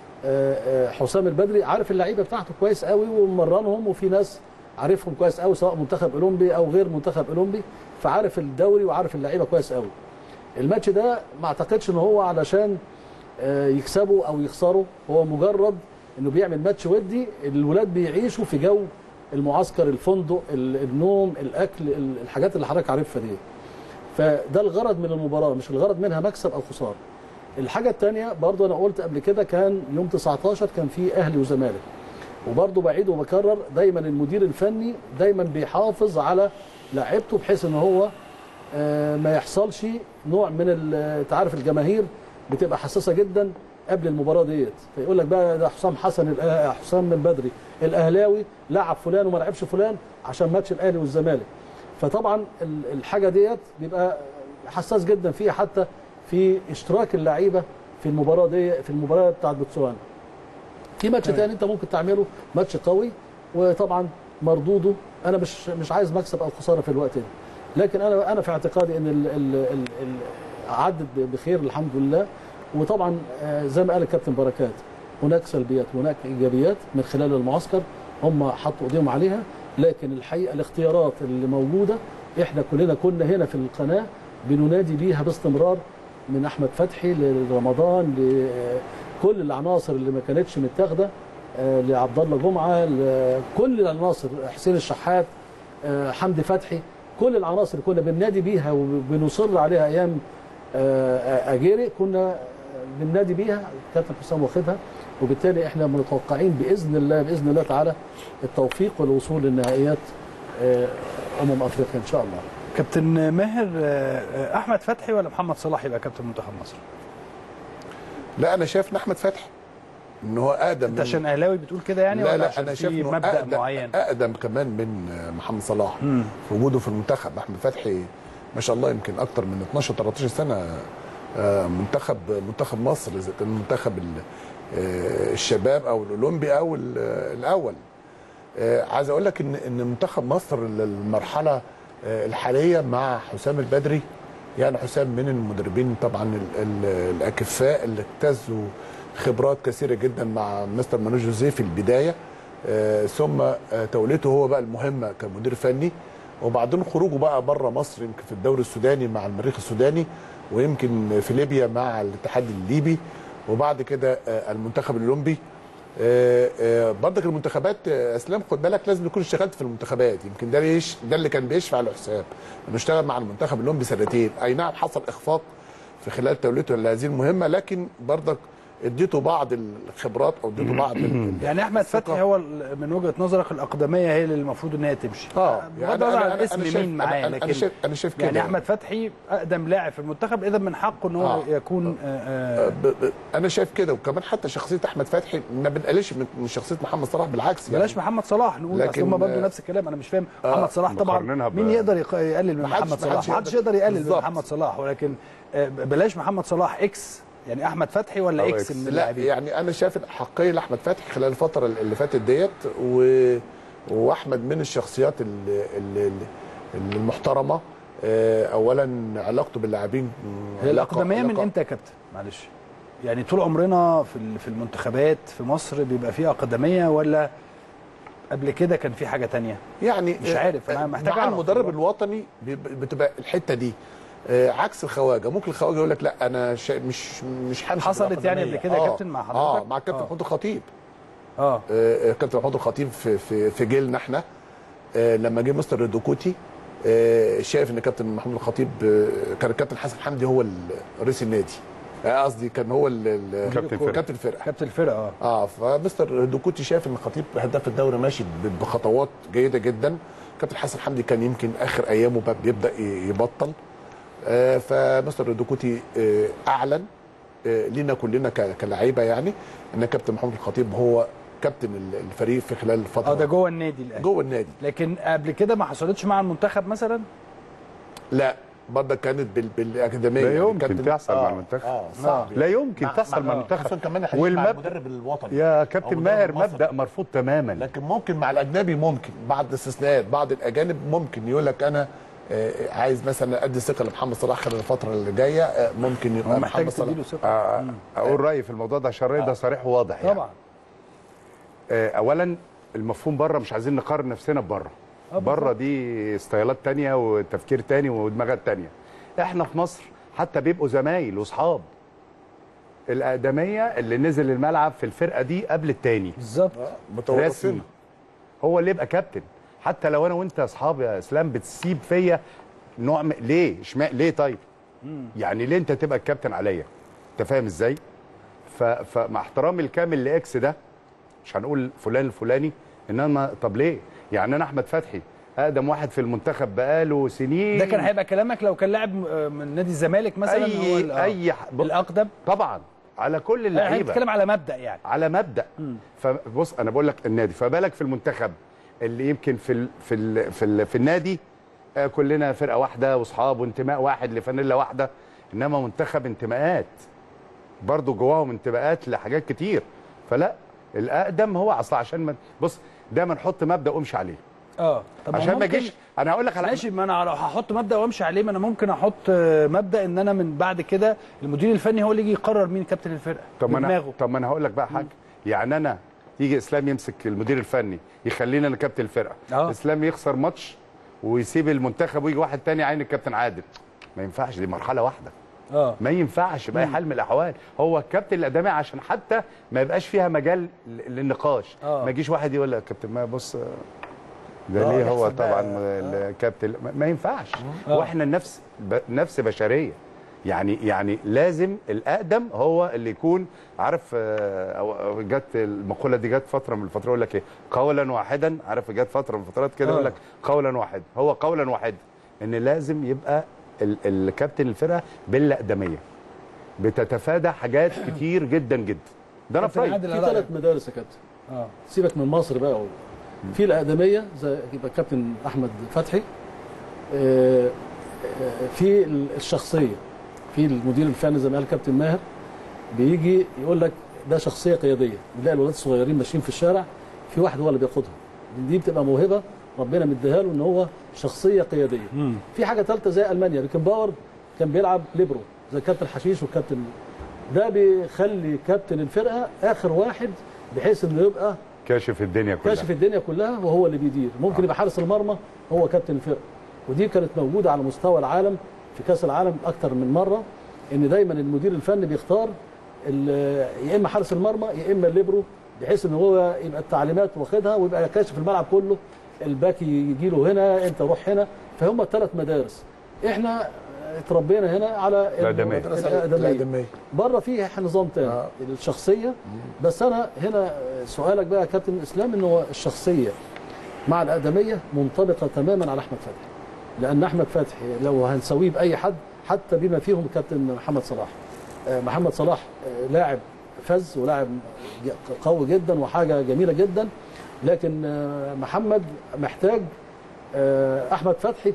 حسام البدري عارف اللعيبه بتاعته كويس قوي ومرنهم، وفي ناس عارفهم كويس قوي سواء منتخب اولمبي او غير منتخب اولمبي، فعارف الدوري وعارف اللعيبه كويس قوي. الماتش ده ما اعتقدش ان هو علشان يكسبوا او يخسروا، هو مجرد انه بيعمل ماتش ودي، الولاد بيعيشوا في جو المعسكر، الفندق، النوم، الاكل، الحاجات اللي حضرتك عارفها دي. فده الغرض من المباراه، مش الغرض منها مكسب او خساره. الحاجه الثانيه برضو انا قلت قبل كده، كان يوم 19 كان في اهلي وزمالك، وبرضو بعيد وبكرر دايما المدير الفني دايما بيحافظ على لاعيبته بحيث ان هو ما يحصلش نوع من تعرف الجماهير بتبقى حساسه جدا قبل المباراه ديت، فيقول لك بقى ده حسام البدري الاهلاوي لعب فلان وما لعبش فلان عشان ماتش الاهلي والزمالك. فطبعا الحاجه ديت بيبقى حساس جدا فيها، حتى في اشتراك اللعيبه في المباراه دي، في المباراه بتاعت بوتسوانا. في ماتش تاني انت ممكن تعمله ماتش قوي، وطبعا مردوده انا مش عايز مكسب او خساره في الوقت ده، لكن انا في اعتقادي ان عدت بخير الحمد لله. وطبعا زي ما قال الكابتن بركات، هناك سلبيات وهناك ايجابيات من خلال المعسكر هم حطوا ايديهم عليها، لكن الحقيقه الاختيارات اللي موجوده احنا كلنا كنا هنا في القناه بننادي بيها باستمرار، من احمد فتحي لرمضان لكل العناصر اللي ما كانتش متاخده، لعبد الله جمعه، لكل العناصر، حسين الشحات، حمدي فتحي، كل العناصر اللي كنا بننادي بيها وبنصر عليها ايام اجيري كنا بننادي بيها، كابتن حسام واخدها، وبالتالي احنا متوقعين باذن الله تعالى التوفيق والوصول للنهائيات افريقيا ان شاء الله. كابتن ماهر، احمد فتحي ولا محمد صلاح يبقى كابتن منتخب مصر؟ لا انا شايف ان احمد فتحي ان هو اقدم. انت عشان اهلاوي بتقول كده يعني؟ لا ولا لا عشان انا شايف في انه مبدا معين؟ اقدم كمان من محمد صلاح في وجوده في المنتخب. احمد فتحي ما شاء الله يمكن اكتر من 12 13 سنه منتخب مصر، اذا كان منتخب الشباب او الاولمبي او الاول. عايز اقول لك ان منتخب مصر المرحله الحاليه مع حسام البدري، يعني حسام من المدربين طبعا الاكفاء اللي اجتازوا خبرات كثيره جدا مع مستر مانويل جوزيه في البدايه، ثم توليته هو بقى المهمه كمدير فني، وبعدين خروجه بقى بره مصر يمكن في الدوري السوداني مع المريخ السوداني، ويمكن في ليبيا مع الاتحاد الليبي، وبعد كده المنتخب الاولمبي. برضك المنتخبات اسلام خد بالك لازم يكون اشتغلت في المنتخبات، يمكن ده اللي كان بيشفع له حساب انه اشتغل مع المنتخب اللي هم بسنتين. اي نعم حصل اخفاق في خلال توليته لهذه المهمه، لكن برضك اديته بعض الخبرات او اديته بعض يعني احمد فتحي هو من وجهه نظرك الاقدميه هي اللي المفروض ان هي تمشي. بغض النظر عن اسم مين معاه، لكن انا شايف كده يعني احمد فتحي اقدم لاعب في المنتخب، اذا من حقه ان هو يكون انا شايف كده. وكمان حتى شخصيه احمد فتحي ما بنقلش من شخصيه محمد صلاح، بالعكس يعني. بلاش محمد صلاح نقول، بس هم برضه نفس الكلام. انا مش فاهم محمد صلاح طبعا مين يقدر يقلل من محمد صلاح؟ ما حدش يقدر يقلل من محمد صلاح، ولكن بلاش محمد صلاح اكس، يعني احمد فتحي ولا اكس من اللاعبين؟ لا يعني انا شايف الاحقيه لاحمد فتحي خلال الفتره اللي فاتت ديت، واحمد من الشخصيات المحترمه. اولا علاقته باللاعبين. هي الاقدميه من امتى يا كابتن؟ معلش يعني طول عمرنا في المنتخبات في مصر بيبقى فيها اقدميه، ولا قبل كده كان في حاجه تانية؟ يعني مش عارف، انا محتاج مع المدرب الوطني بتبقى الحته دي عكس الخواجه. ممكن الخواجه يقول لك لا انا مش همشي. حصلت يعني قبل كده يا كابتن مع حضرتك؟ مع الكابتن محمود الخطيب. كابتن محمود الخطيب في جيلنا احنا لما جه مستر ردوكوتي، شايف ان كابتن محمود الخطيب كان الكابتن حسن حمدي هو رئيس النادي، قصدي كان هو كابتن الفرقه. فمستر ردوكوتي شايف ان الخطيب هداف الدوري ماشي بخطوات جيده جدا. كابتن حسن حمدي كان يمكن اخر ايامه بيبدا يبطل. فمستر ردوكوتي اعلن لينا كلنا كلاعيبه يعني ان كابتن محمود الخطيب هو كابتن الفريق في خلال الفتره. ده جوه النادي الان. جوه النادي. لكن قبل كده ما حصلتش مع المنتخب مثلا؟ لا برضه كانت بالاكاديميه. لا يمكن تحصل مع المنتخب. صعب. لا يمكن تحصل مع المنتخب. كمان مع المدرب الوطني يا كابتن ماهر مبدا مرفوض تماما. لكن ممكن مع الاجنبي، ممكن بعض الاستثناءات. بعض الاجانب ممكن يقول لك انا عايز مثلا ادي ثقه لمحمد صلاح خلال الفتره اللي جايه، ممكن يبقى محمد صلاح. اقول رايي في الموضوع ده عشان الراي ده صريح وواضح يعني. طبعا. اولا المفهوم بره، مش عايزين نقارن نفسنا ببره. بره دي ستايلات تانية وتفكير تاني ودماغات تانية. احنا في مصر حتى بيبقوا زمايل واصحاب. الاقدميه اللي نزل الملعب في الفرقه دي قبل التاني بالظبط، رسمي هو اللي يبقى كابتن. حتى لو انا وانت اصحاب يا اسلام بتسيب فيا نوع ليه؟ ليه طيب؟ يعني ليه انت تبقى الكابتن عليا؟ انت فاهم ازاي؟ فمع احترامي الكامل لاكس ده، مش هنقول فلان الفلاني، انما طب ليه؟ يعني انا احمد فتحي اقدم واحد في المنتخب بقاله سنين. ده كان هيبقى كلامك لو كان لاعب من نادي الزمالك مثلا؟ الاقدم طبعا على كل اللعيبه. بتتكلم على مبدا يعني. على مبدا. فبص انا بقول لك النادي، فبالك في المنتخب اللي يمكن في النادي كلنا فرقه واحده واصحاب وانتماء واحد لفانيلا واحده، انما منتخب انتماءات برضو جواهم انتماءات لحاجات كتير. فلا الاقدم هو اصلا عشان بص دايما نحط مبدا وامشي عليه. طب عشان ما اجيش انا هقول لك على ماشي. ما انا لو هحط مبدا وامشي عليه، ما انا ممكن احط مبدا ان انا من بعد كده المدير الفني هو اللي يجي يقرر مين كابتن الفرقه. طب ما انا هقول لك بقى حاجه. يعني انا يجي اسلام يمسك المدير الفني يخلينا انا كابتن الفرقه. اسلام يخسر ماتش ويسيب المنتخب ويجي واحد تاني عين الكابتن عادل. ما ينفعش، دي مرحله واحده. ما ينفعش باي حال من الاحوال. هو الكابتن الادمي عشان حتى ما يبقاش فيها مجال للنقاش. ما يجيش واحد يقول لك كابتن ما بص ده ليه هو طبعا الكابتن ما ينفعش. واحنا نفس بشريه يعني لازم الاقدم هو اللي يكون عارف. جت المقوله دي، جت فتره من الفترات يقول لك ايه قولا واحدا. عارف جت فتره من الفترات كده يقول لك قولا واحد. هو قولا واحد ان لازم يبقى الكابتن الفرقه بالاقدميه، بتتفادى حاجات كتير جدا جدا. ده انا في 3 مدارس يا كابتن. سيبك من مصر بقى. في الاقدميه زي يبقى الكابتن احمد فتحي، في الشخصيه، في المدير الفني زي ما قال الكابتن ماهر بيجي يقول لك ده شخصيه قياديه. بنلاقي الولاد الصغيرين ماشيين في الشارع في واحد هو اللي بيقودها. دي بتبقى موهبه ربنا مديها له ان هو شخصيه قياديه. في حاجه ثالثه زي المانيا، بيكن باور كان بيلعب ليبرو زي كابتن حشيش والكابتن ده بيخلي كابتن الفرقه اخر واحد بحيث انه يبقى كاشف الدنيا كلها وهو اللي بيدير. ممكن يبقى حارس المرمى هو كابتن الفرقه. ودي كانت موجوده على مستوى العالم في كاس العالم اكتر من مره، ان دايما المدير الفني بيختار يا اما حارس المرمى يا اما الليبرو بحيث ان هو يبقى التعليمات واخدها ويبقى كاشف الملعب كله، الباك يجي له هنا، انت روح هنا. فهم الثلاث مدارس. احنا اتربينا هنا على الأقدمية. بره فيه نظام تاني الشخصيه. بس انا هنا سؤالك بقى يا كابتن اسلام، انه الشخصيه مع الأقدمية منطبقه تماما على احمد فتحي، لان احمد فتحي لو هنسويه باي حد حتى بما فيهم كابتن محمد صلاح. محمد صلاح لاعب فز ولاعب قوي جدا وحاجه جميله جدا، لكن محمد محتاج احمد فتحي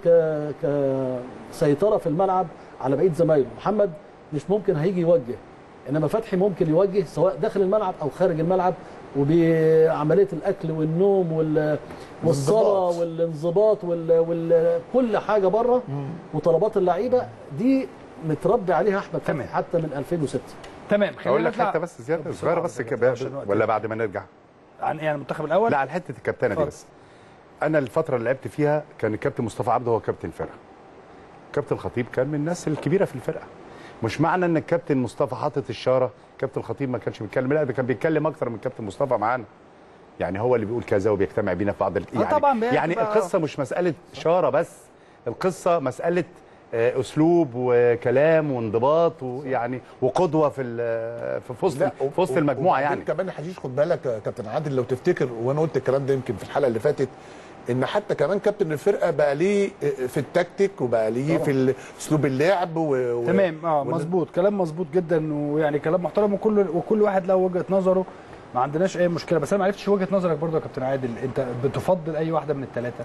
كسيطره في الملعب على بقيه زمايله. محمد مش ممكن هيجي يوجه، انما فتحي ممكن يوجه سواء داخل الملعب او خارج الملعب، وبعمليه الاكل والنوم والصلاه والانضباط وكل حاجه بره وطلبات اللعيبه دي متربي عليها احمد فتحي حتى من 2006. تمام. اقول لك حته بس زياده صغيره بس كده ولا بعد ما نرجع عن يعني المنتخب الاول؟ لا، على حته الكابتنه دي بس. انا الفتره اللي لعبت فيها كان الكابتن مصطفى عبده هو كابتن الفرقه. كابتن الخطيب كان من الناس الكبيره في الفرقه. مش معنى ان الكابتن مصطفى حاطط الشاره كابتن الخطيب ما كانش بيتكلم، لا ده كان بيتكلم اكتر من كابتن مصطفى معانا. يعني هو اللي بيقول كذا وبيجتمع بينا في بعض يعني طبعا يعني القصه مش مساله شاره بس، القصه مساله اسلوب وكلام وانضباط ويعني وقدوه في وسط المجموعه. يعني كمان يا حشيش خد بالك يا كابتن عادل، لو تفتكر وانا قلت الكلام ده يمكن في الحلقه اللي فاتت، ان حتى كمان كابتن الفرقه بقى ليه في التكتيك وبقى ليه في اسلوب اللعب تمام. مظبوط، كلام مظبوط جدا، ويعني كلام محترم، وكل واحد له وجهه نظره، ما عندناش اي مشكله. بس انا ما عرفتش وجهه نظرك برضه يا كابتن عادل، انت بتفضل اي واحده من الثلاثه؟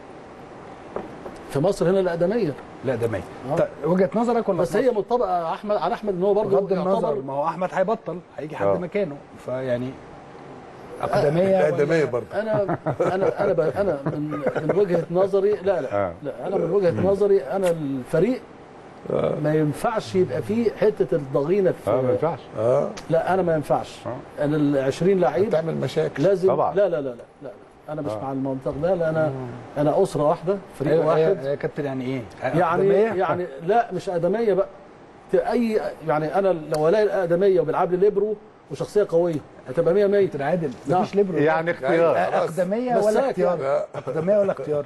في مصر هنا الأقدمية. الأقدمية. وجهة نظرك ولا؟ بس هي مطبقة على أحمد ان هو برضه بغض النظر، ما هو أحمد هيبطل، هيجي حد مكانه، فيعني أقدمية برضه. أنا من وجهة نظري لا أنا من وجهة نظري أنا الفريق ما ينفعش يبقى فيه حته الضغينه في ما ينفعش. لا انا ما ينفعش. انا ال 20 لعيب تعمل مشاكل لازم طبعا. لا انا مش مع المنطق ده، لا انا اسره واحده، فريق واحد. يا كابتن يعني ايه؟ يعني لا مش ادميه بقى. اي يعني انا لو الاقي الادميه وبيلعب لي ليبرو وشخصيه قويه هتبقى 100 كابتن عادل مفيش ليبرو يعني اختيار اقدميه ولا اختيار؟ اقدميه ولا اختيار؟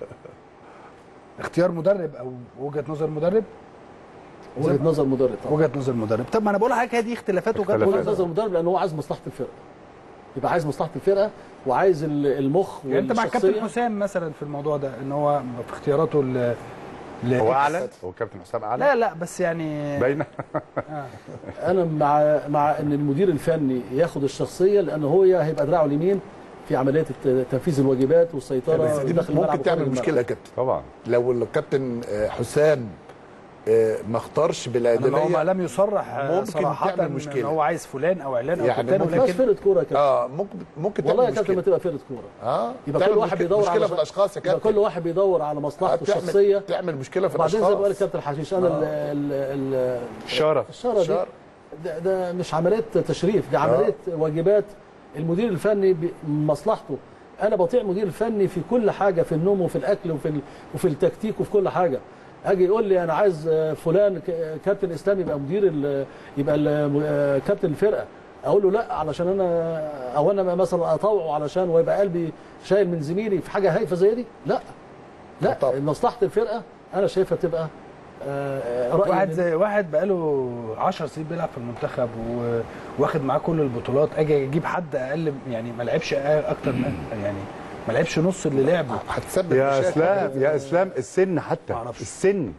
اختيار مدرب او وجهه نظر مدرب؟ وجهه نظر مدرب طبعا. وجهه نظر مدرب. طب ما انا بقول لحضرتك دي اختلافات وجهه نظر مدرب، لان هو عايز مصلحه الفرقه، يبقى عايز مصلحه الفرقه وعايز المخ يعني انت مع الكابتن حسام مثلا في الموضوع ده، ان هو في اختياراته هو اعلن، هو كابتن حسام اعلن. لا بس يعني باينه. انا مع ان المدير الفني ياخد الشخصيه، لان هو هيبقى دراعه اليمين في عمليه تنفيذ الواجبات والسيطره داخل الملعب. ممكن تعمل مشكله يا كابتن طبعا لو الكابتن حسام ما اختارش بالادميه، هو ما لم يصرح صراحه ان هو عايز فلان او علان او يعني كابتن، ولكن فرقه كوره كده. ممكن والله تعمل يا كابتن ما تبقى فرقه كوره. يبقى كل واحد بيدور مشكله في الاشخاص يا كابتن، كل واحد بيدور على مصلحته الشخصيه، تعمل مشكله في الاشخاص. وبعدين زي ما قال الكابتن حشيش انا الشاره دي ده مش عمليه تشريف، دي عمليه واجبات المدير الفني بمصلحته. انا بطيع مدير الفني في كل حاجه، في النوم وفي الاكل وفي التكتيك وفي كل حاجه. اجي يقول لي انا عايز فلان كابتن اسلام يبقى يبقى كابتن الفرقه، اقول له لا علشان انا او انا مثلا اطوعه علشان ويبقى قلبي شايل من زميلي في حاجه هايفه زي دي. لا مصلحه الفرقه انا شايفها تبقى رأي واحد بقاله 10 سنين بيلعب في المنتخب واخد معاه كل البطولات، اجي اجيب حد اقل يعني ما لعبش اكتر من يعني ما لعبش نص اللي لعبه، هتسبب يا اسلام السن حتى السن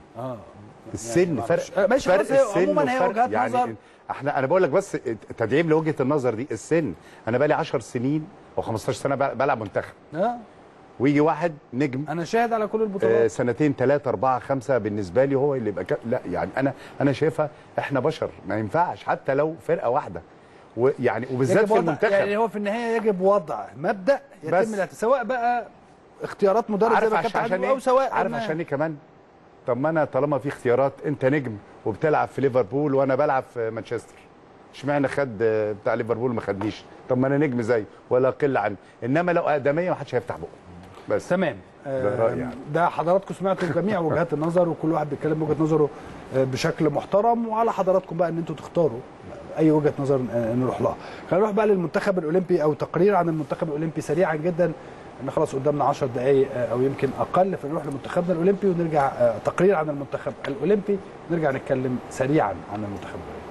فرق ماشي. فرق عموما هي وجهات يعني نظر. انا بقول لك بس تدعيم لوجهه النظر دي. السن انا بقى لي 10 سنين او 15 سنه بلعب منتخب، ويجي واحد نجم انا شاهد على كل البطولات، سنتين 3 4 5 بالنسبه لي هو اللي يبقى لا يعني انا شايفها احنا بشر ما ينفعش حتى لو فرقه واحده، ويعني وبالذات في المنتخب. يعني هو في النهايه يجب وضع مبدا يتم سواء بقى اختيارات مدرب زي ما كابتن او سواء عارف عشان ايه كمان. طب ما انا طالما في اختيارات، انت نجم وبتلعب في ليفربول وانا بلعب في مانشستر، اشمعنى خد بتاع ليفربول ما خدنيش؟ طب ما انا نجم زي ولا قل عنه، انما لو اقدميه ما حدش هيفتح بقه. بس تمام. ده حضراتكم سمعتوا جميع وجهات النظر، وكل واحد بيتكلم بوجهه نظره بشكل محترم، وعلى حضراتكم بقى ان انتوا تختاروا اي وجهه نظر نروح لها. خلينا نروح بقى للمنتخب الاولمبي او تقرير عن المنتخب الاولمبي سريعا جدا، ان خلاص قدامنا 10 دقائق او يمكن اقل، فنروح لمنتخبنا الاولمبي ونرجع تقرير عن المنتخب الاولمبي، نرجع نتكلم سريعا عن المنتخب الاولمبي.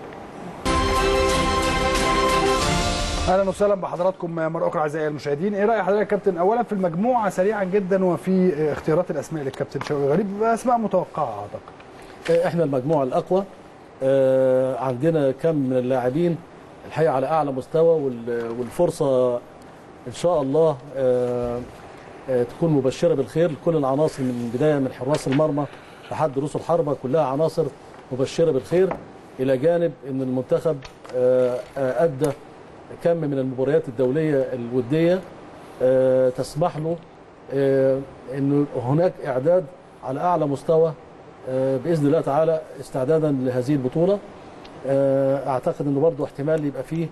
اهلا وسهلا بحضراتكم مره اخرى اعزائي المشاهدين. ايه راي حضرتك يا كابتن اولا في المجموعه سريعا جدا وفي اختيارات الاسماء للكابتن شوقي غريب؟ اسماء متوقعه اعتقد. احنا المجموعه الاقوى، عندنا كم من اللاعبين الحقيقه على اعلى مستوى، والفرصه ان شاء الله تكون مبشره بالخير لكل العناصر، من بدايه من حراس المرمى لحد رؤوس الحربه، كلها عناصر مبشره بالخير، الى جانب ان المنتخب ادى كم من المباريات الدوليه الوديه تسمح له انه هناك اعداد على اعلى مستوى باذن الله تعالى استعدادا لهذه البطوله. اعتقد انه برضه احتمال يبقى فيه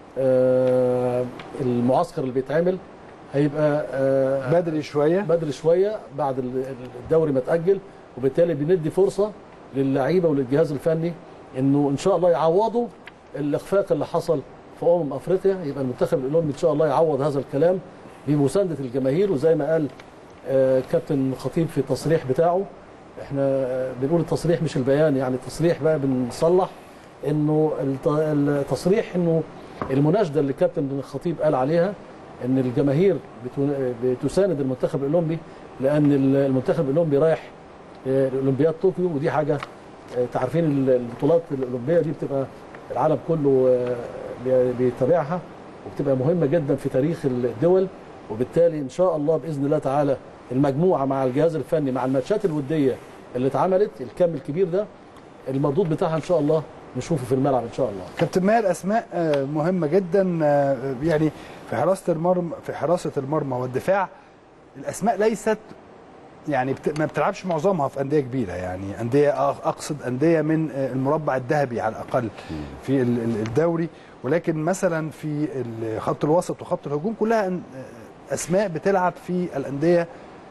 المعسكر اللي بيتعمل هيبقى بدري شويه بعد الدوري ما اتاجل، وبالتالي بندي فرصه للعيبه وللجهاز الفني انه ان شاء الله يعوضوا الاخفاق اللي حصل في افريقيا. يبقى المنتخب الاولمبي ان شاء الله يعوض هذا الكلام بمسانده الجماهير، وزي ما قال كابتن خطيب في التصريح بتاعه، احنا بنقول التصريح مش البيان، يعني التصريح بقى بنصلح انه التصريح انه المناشده اللي كابتن الخطيب قال عليها ان الجماهير بتساند المنتخب الاولمبي، لان المنتخب الاولمبي رايح الاولمبياد طوكيو، ودي حاجه تعرفين البطولات الاولمبيه دي بتبقى العالم كله بيتابعها، وبتبقى مهمه جدا في تاريخ الدول، وبالتالي ان شاء الله باذن الله تعالى المجموعه مع الجهاز الفني مع الماتشات الوديه اللي اتعملت الكم الكبير ده، المردود بتاعها ان شاء الله نشوفه في الملعب ان شاء الله. كابتن ماهر، اسماء مهمه جدا يعني في حراسه المرمى والدفاع، الاسماء ليست يعني ما بتلعبش معظمها في انديه كبيره، يعني انديه اقصد انديه من المربع الذهبي على الاقل في الدوري، ولكن مثلا في خط الوسط وخط الهجوم كلها اسماء بتلعب في الانديه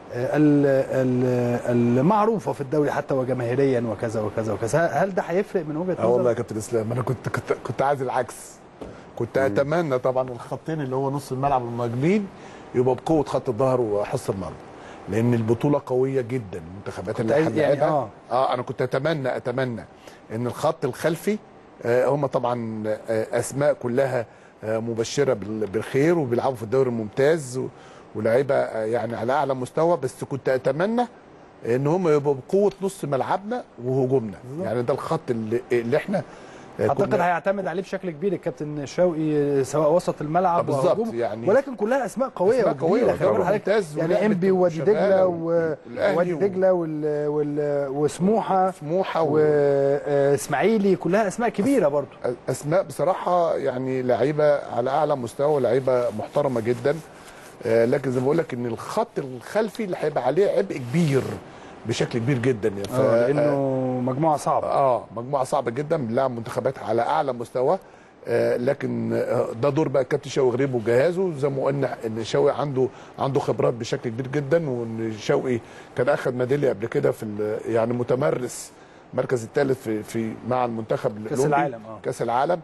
المعروفه في الدوري حتى وجماهيريا وكذا وكذا وكذا. هل ده هيفرق من وجهه نظرك؟ والله يا كابتن اسلام انا كنت عايز العكس، كنت اتمنى طبعا الخطين اللي هو نص الملعب والمهاجمين يبقى بقوه خط الظهر وحراسه المرمى، لان البطوله قويه جدا، المنتخبات اللي هنلعبها انا كنت اتمنى ان الخط الخلفي هم طبعا اسماء كلها مبشره بالخير وبيلعبوا في الدوري الممتاز ولاعيبه يعني على اعلى مستوى، بس كنت اتمنى ان هم يبقوا بقوه نص ملعبنا وهجومنا، يعني ده الخط اللي احنا اعتقد هيعتمد عليه بشكل كبير الكابتن شوقي، سواء وسط الملعب بالظبط يعني، ولكن كلها اسماء قويه وجميله، يعني انبي ووادي دجله ووادي دجله وسموحه واسماعيلي، كلها اسماء كبيره برضو، اسماء بصراحه يعني لعيبه على اعلى مستوى ولعيبه محترمه جدا، لكن زي ما بقول لك ان الخط الخلفي اللي هيبقى عليه عبء كبير بشكل كبير جدا، لانه مجموعه صعبه مجموعه صعبه جدا، بنلعب منتخبات على اعلى مستوى، لكن ده دور بقى الكابتن شوقي غريب وجهازه، زي ما قلنا ان شوقي عنده خبرات بشكل كبير جدا، وان شوقي كان اخذ ميداليه قبل كده في يعني متمرس المركز الثالث في مع المنتخب كاس العالم كاس العالم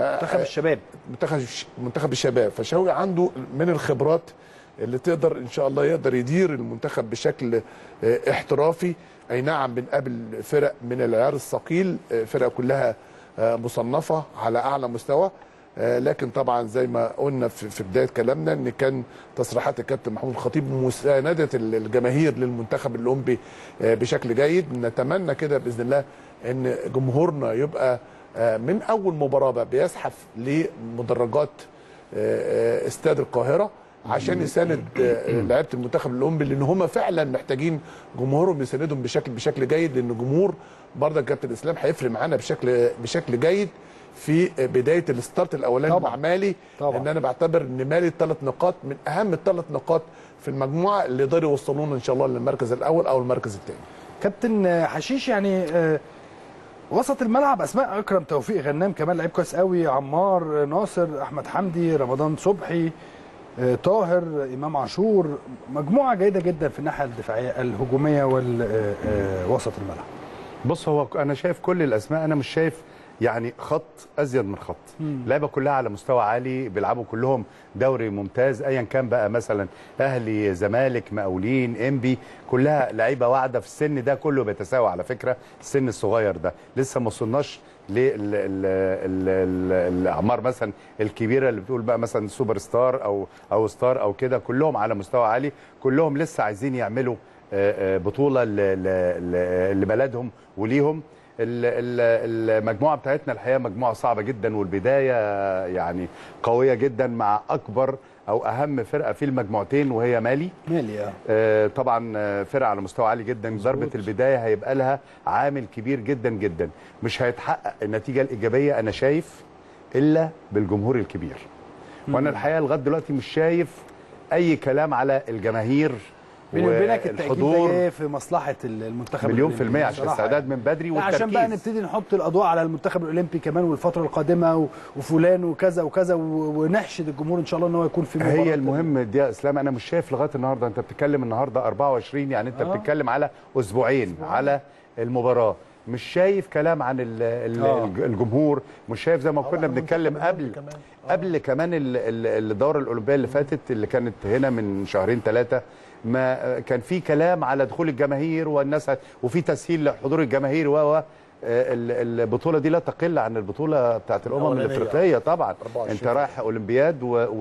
منتخب الشباب، فشوقي عنده من الخبرات اللي تقدر ان شاء الله يقدر يدير المنتخب بشكل احترافي. اي نعم بنقابل فرق من العيار الثقيل، فرق كلها مصنفه على اعلى مستوى، لكن طبعا زي ما قلنا في بدايه كلامنا ان كان تصريحات الكابتن محمود الخطيب مسانده الجماهير للمنتخب الاولمبي بشكل جيد. نتمنى كده باذن الله ان جمهورنا يبقى من اول مباراه بقى بيزحف لمدرجات استاد القاهره عشان يساند لعيبه المنتخب الاولمبي، لان هم فعلا محتاجين جمهورهم يساندهم بشكل جيد، لان الجمهور برضه كابتن اسلام هيفرق معانا بشكل جيد في بدايه الستارت الاولاني مع مالي، لان انا بعتبر ان مالي 3 نقاط من اهم ال3 نقاط في المجموعه اللي يقدروا يوصلونا ان شاء الله للمركز الاول او المركز الثاني. كابتن حشيش، يعني وسط الملعب اسماء اكرم توفيق غنام كمان لعيب كويس قوي، عمار ناصر، احمد حمدي، رمضان صبحي، طاهر، امام عاشور، مجموعه جيده جدا في الناحيه الدفاعيه الهجوميه ووسط الملعب. بص، هو انا شايف كل الاسماء، انا مش شايف يعني خط ازيد من خط. اللعيبه كلها على مستوى عالي، بيلعبوا كلهم دوري ممتاز ايا كان بقى، مثلا اهلي، زمالك، مقاولين، انبي، كلها لعيبه واعده في السن ده كله بيتساوى على فكره. السن الصغير ده لسه ما وصلناش للاعمار مثلا الكبيره اللي بتقول بقى مثلا سوبر ستار او ستار او كده، كلهم على مستوى عالي، كلهم لسه عايزين يعملوا بطوله لبلدهم وليهم. المجموعه بتاعتنا الحقيقه مجموعه صعبه جدا، والبدايه يعني قويه جدا مع اكبر او اهم فرقه في المجموعتين وهي مالي. طبعا فرقه على مستوى عالي جدا. ضربه البدايه هيبقى لها عامل كبير جدا جدا. مش هيتحقق النتيجه الايجابيه انا شايف الا بالجمهور الكبير. وانا الحقيقه لغايه دلوقتي مش شايف اي كلام على الجماهير والحضور. جاي في مصلحه المنتخب مليون في المية عشان الاستعداد من بدري والتركيز، عشان بقى نبتدي نحط الاضواء على المنتخب الاولمبي كمان والفتره القادمه وفلان وكذا وكذا، ونحشد الجمهور ان شاء الله ان هو يكون في مباراه. هي المهم دي يا اسلام. انا مش شايف لغايه النهارده، انت بتتكلم النهارده 24، يعني انت بتتكلم على اسبوعين على المباراه. مش شايف كلام عن الجمهور، مش شايف زي ما كنا بنتكلم قبل كمان الدوره الاولمبيه اللي فاتت اللي كانت هنا من شهرين 3، ما كان في كلام على دخول الجماهير والناس وفي تسهيل لحضور الجماهير البطوله دي لا تقل عن البطوله بتاعت الامم الافريقيه طبعا. انت رايح اولمبياد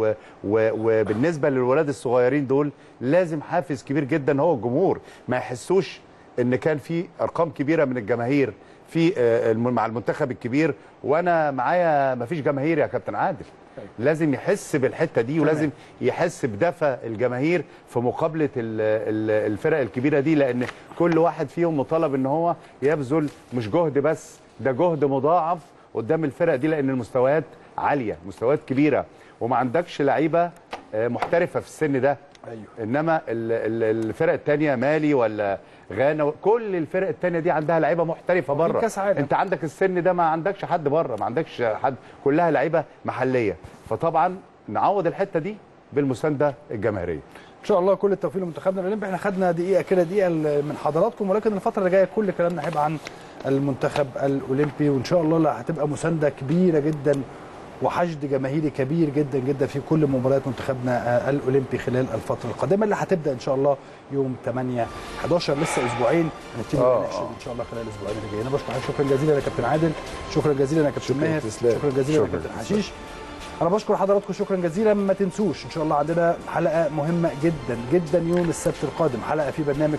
وبالنسبه للولاد الصغيرين دول لازم حافز كبير جدا هو الجمهور، ما يحسوش ان كان في ارقام كبيره من الجماهير في مع المنتخب الكبير وانا معايا ما فيش جماهير يا كابتن عادل. لازم يحس بالحته دي، ولازم يحس بدفى الجماهير في مقابله الفرق الكبيره دي، لان كل واحد فيهم مطالب ان هو يبذل مش جهد بس، ده جهد مضاعف قدام الفرق دي، لان المستويات عاليه، مستويات كبيره، وما عندكش لعيبه محترفه في السن ده. أيوه. انما الفرق الثانيه مالي ولا غانا، كل الفرق الثانيه دي عندها لعيبه محترفه بره. انت عندك السن ده ما عندكش حد بره، ما عندكش حد، كلها لعيبه محليه. فطبعا نعوض الحته دي بالمسانده الجماهيريه ان شاء الله. كل التوفيق لمنتخبنا الاولمبي. احنا خدنا دقيقه كده، دقيقه من حضراتكم، ولكن الفتره اللي جايه كل كلامنا هيبقى عن المنتخب الاولمبي، وان شاء الله هتبقى مسانده كبيره جدا وحشد جماهيري كبير جدا جدا في كل مباريات منتخبنا الاولمبي خلال الفتره القادمه اللي هتبدا ان شاء الله يوم 8/11. لسه اسبوعين هنبتدي نحشد ان شاء الله خلال الاسبوعين اللي جايين. انا بشكر حضرتك، شكرا جزيلا يا كابتن عادل، شكرا جزيلا يا كابتن ماهر، شكرا جزيلا يا كابتن حشيش. انا بشكر حضراتكم شكرا جزيلا. ما تنسوش ان شاء الله عندنا حلقه مهمه جدا جدا يوم السبت القادم، حلقه في برنامج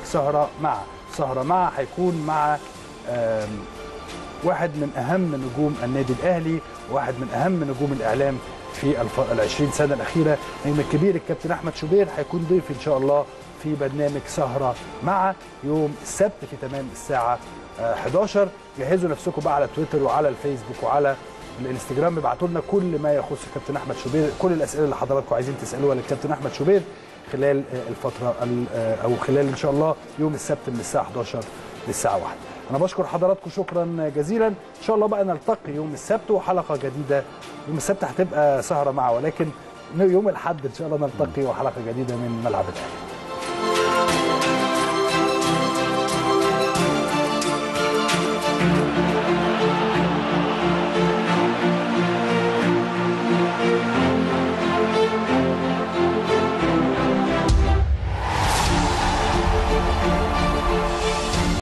سهره مع هيكون مع واحد من اهم نجوم النادي الاهلي، واحد من اهم نجوم الاعلام في ال20 سنه الاخيره، نجم الكبير الكابتن احمد شوبير، هيكون ضيفي ان شاء الله في برنامج سهره مع يوم السبت في تمام الساعه 11. جهزوا نفسكم بقى على تويتر وعلى الفيسبوك وعلى الانستجرام، ابعتوا لنا كل ما يخص الكابتن احمد شوبير، كل الاسئله اللي حضراتكم عايزين تسالوها للكابتن احمد شوبير خلال الفتره او خلال ان شاء الله يوم السبت من الساعه 11 للساعه 1. انا بشكر حضراتكم شكرا جزيلا. ان شاء الله بقى نلتقي يوم السبت وحلقه جديده. يوم السبت هتبقى سهره ولكن يوم الاحد ان شاء الله نلتقي وحلقه جديده من ملعب الاهلي.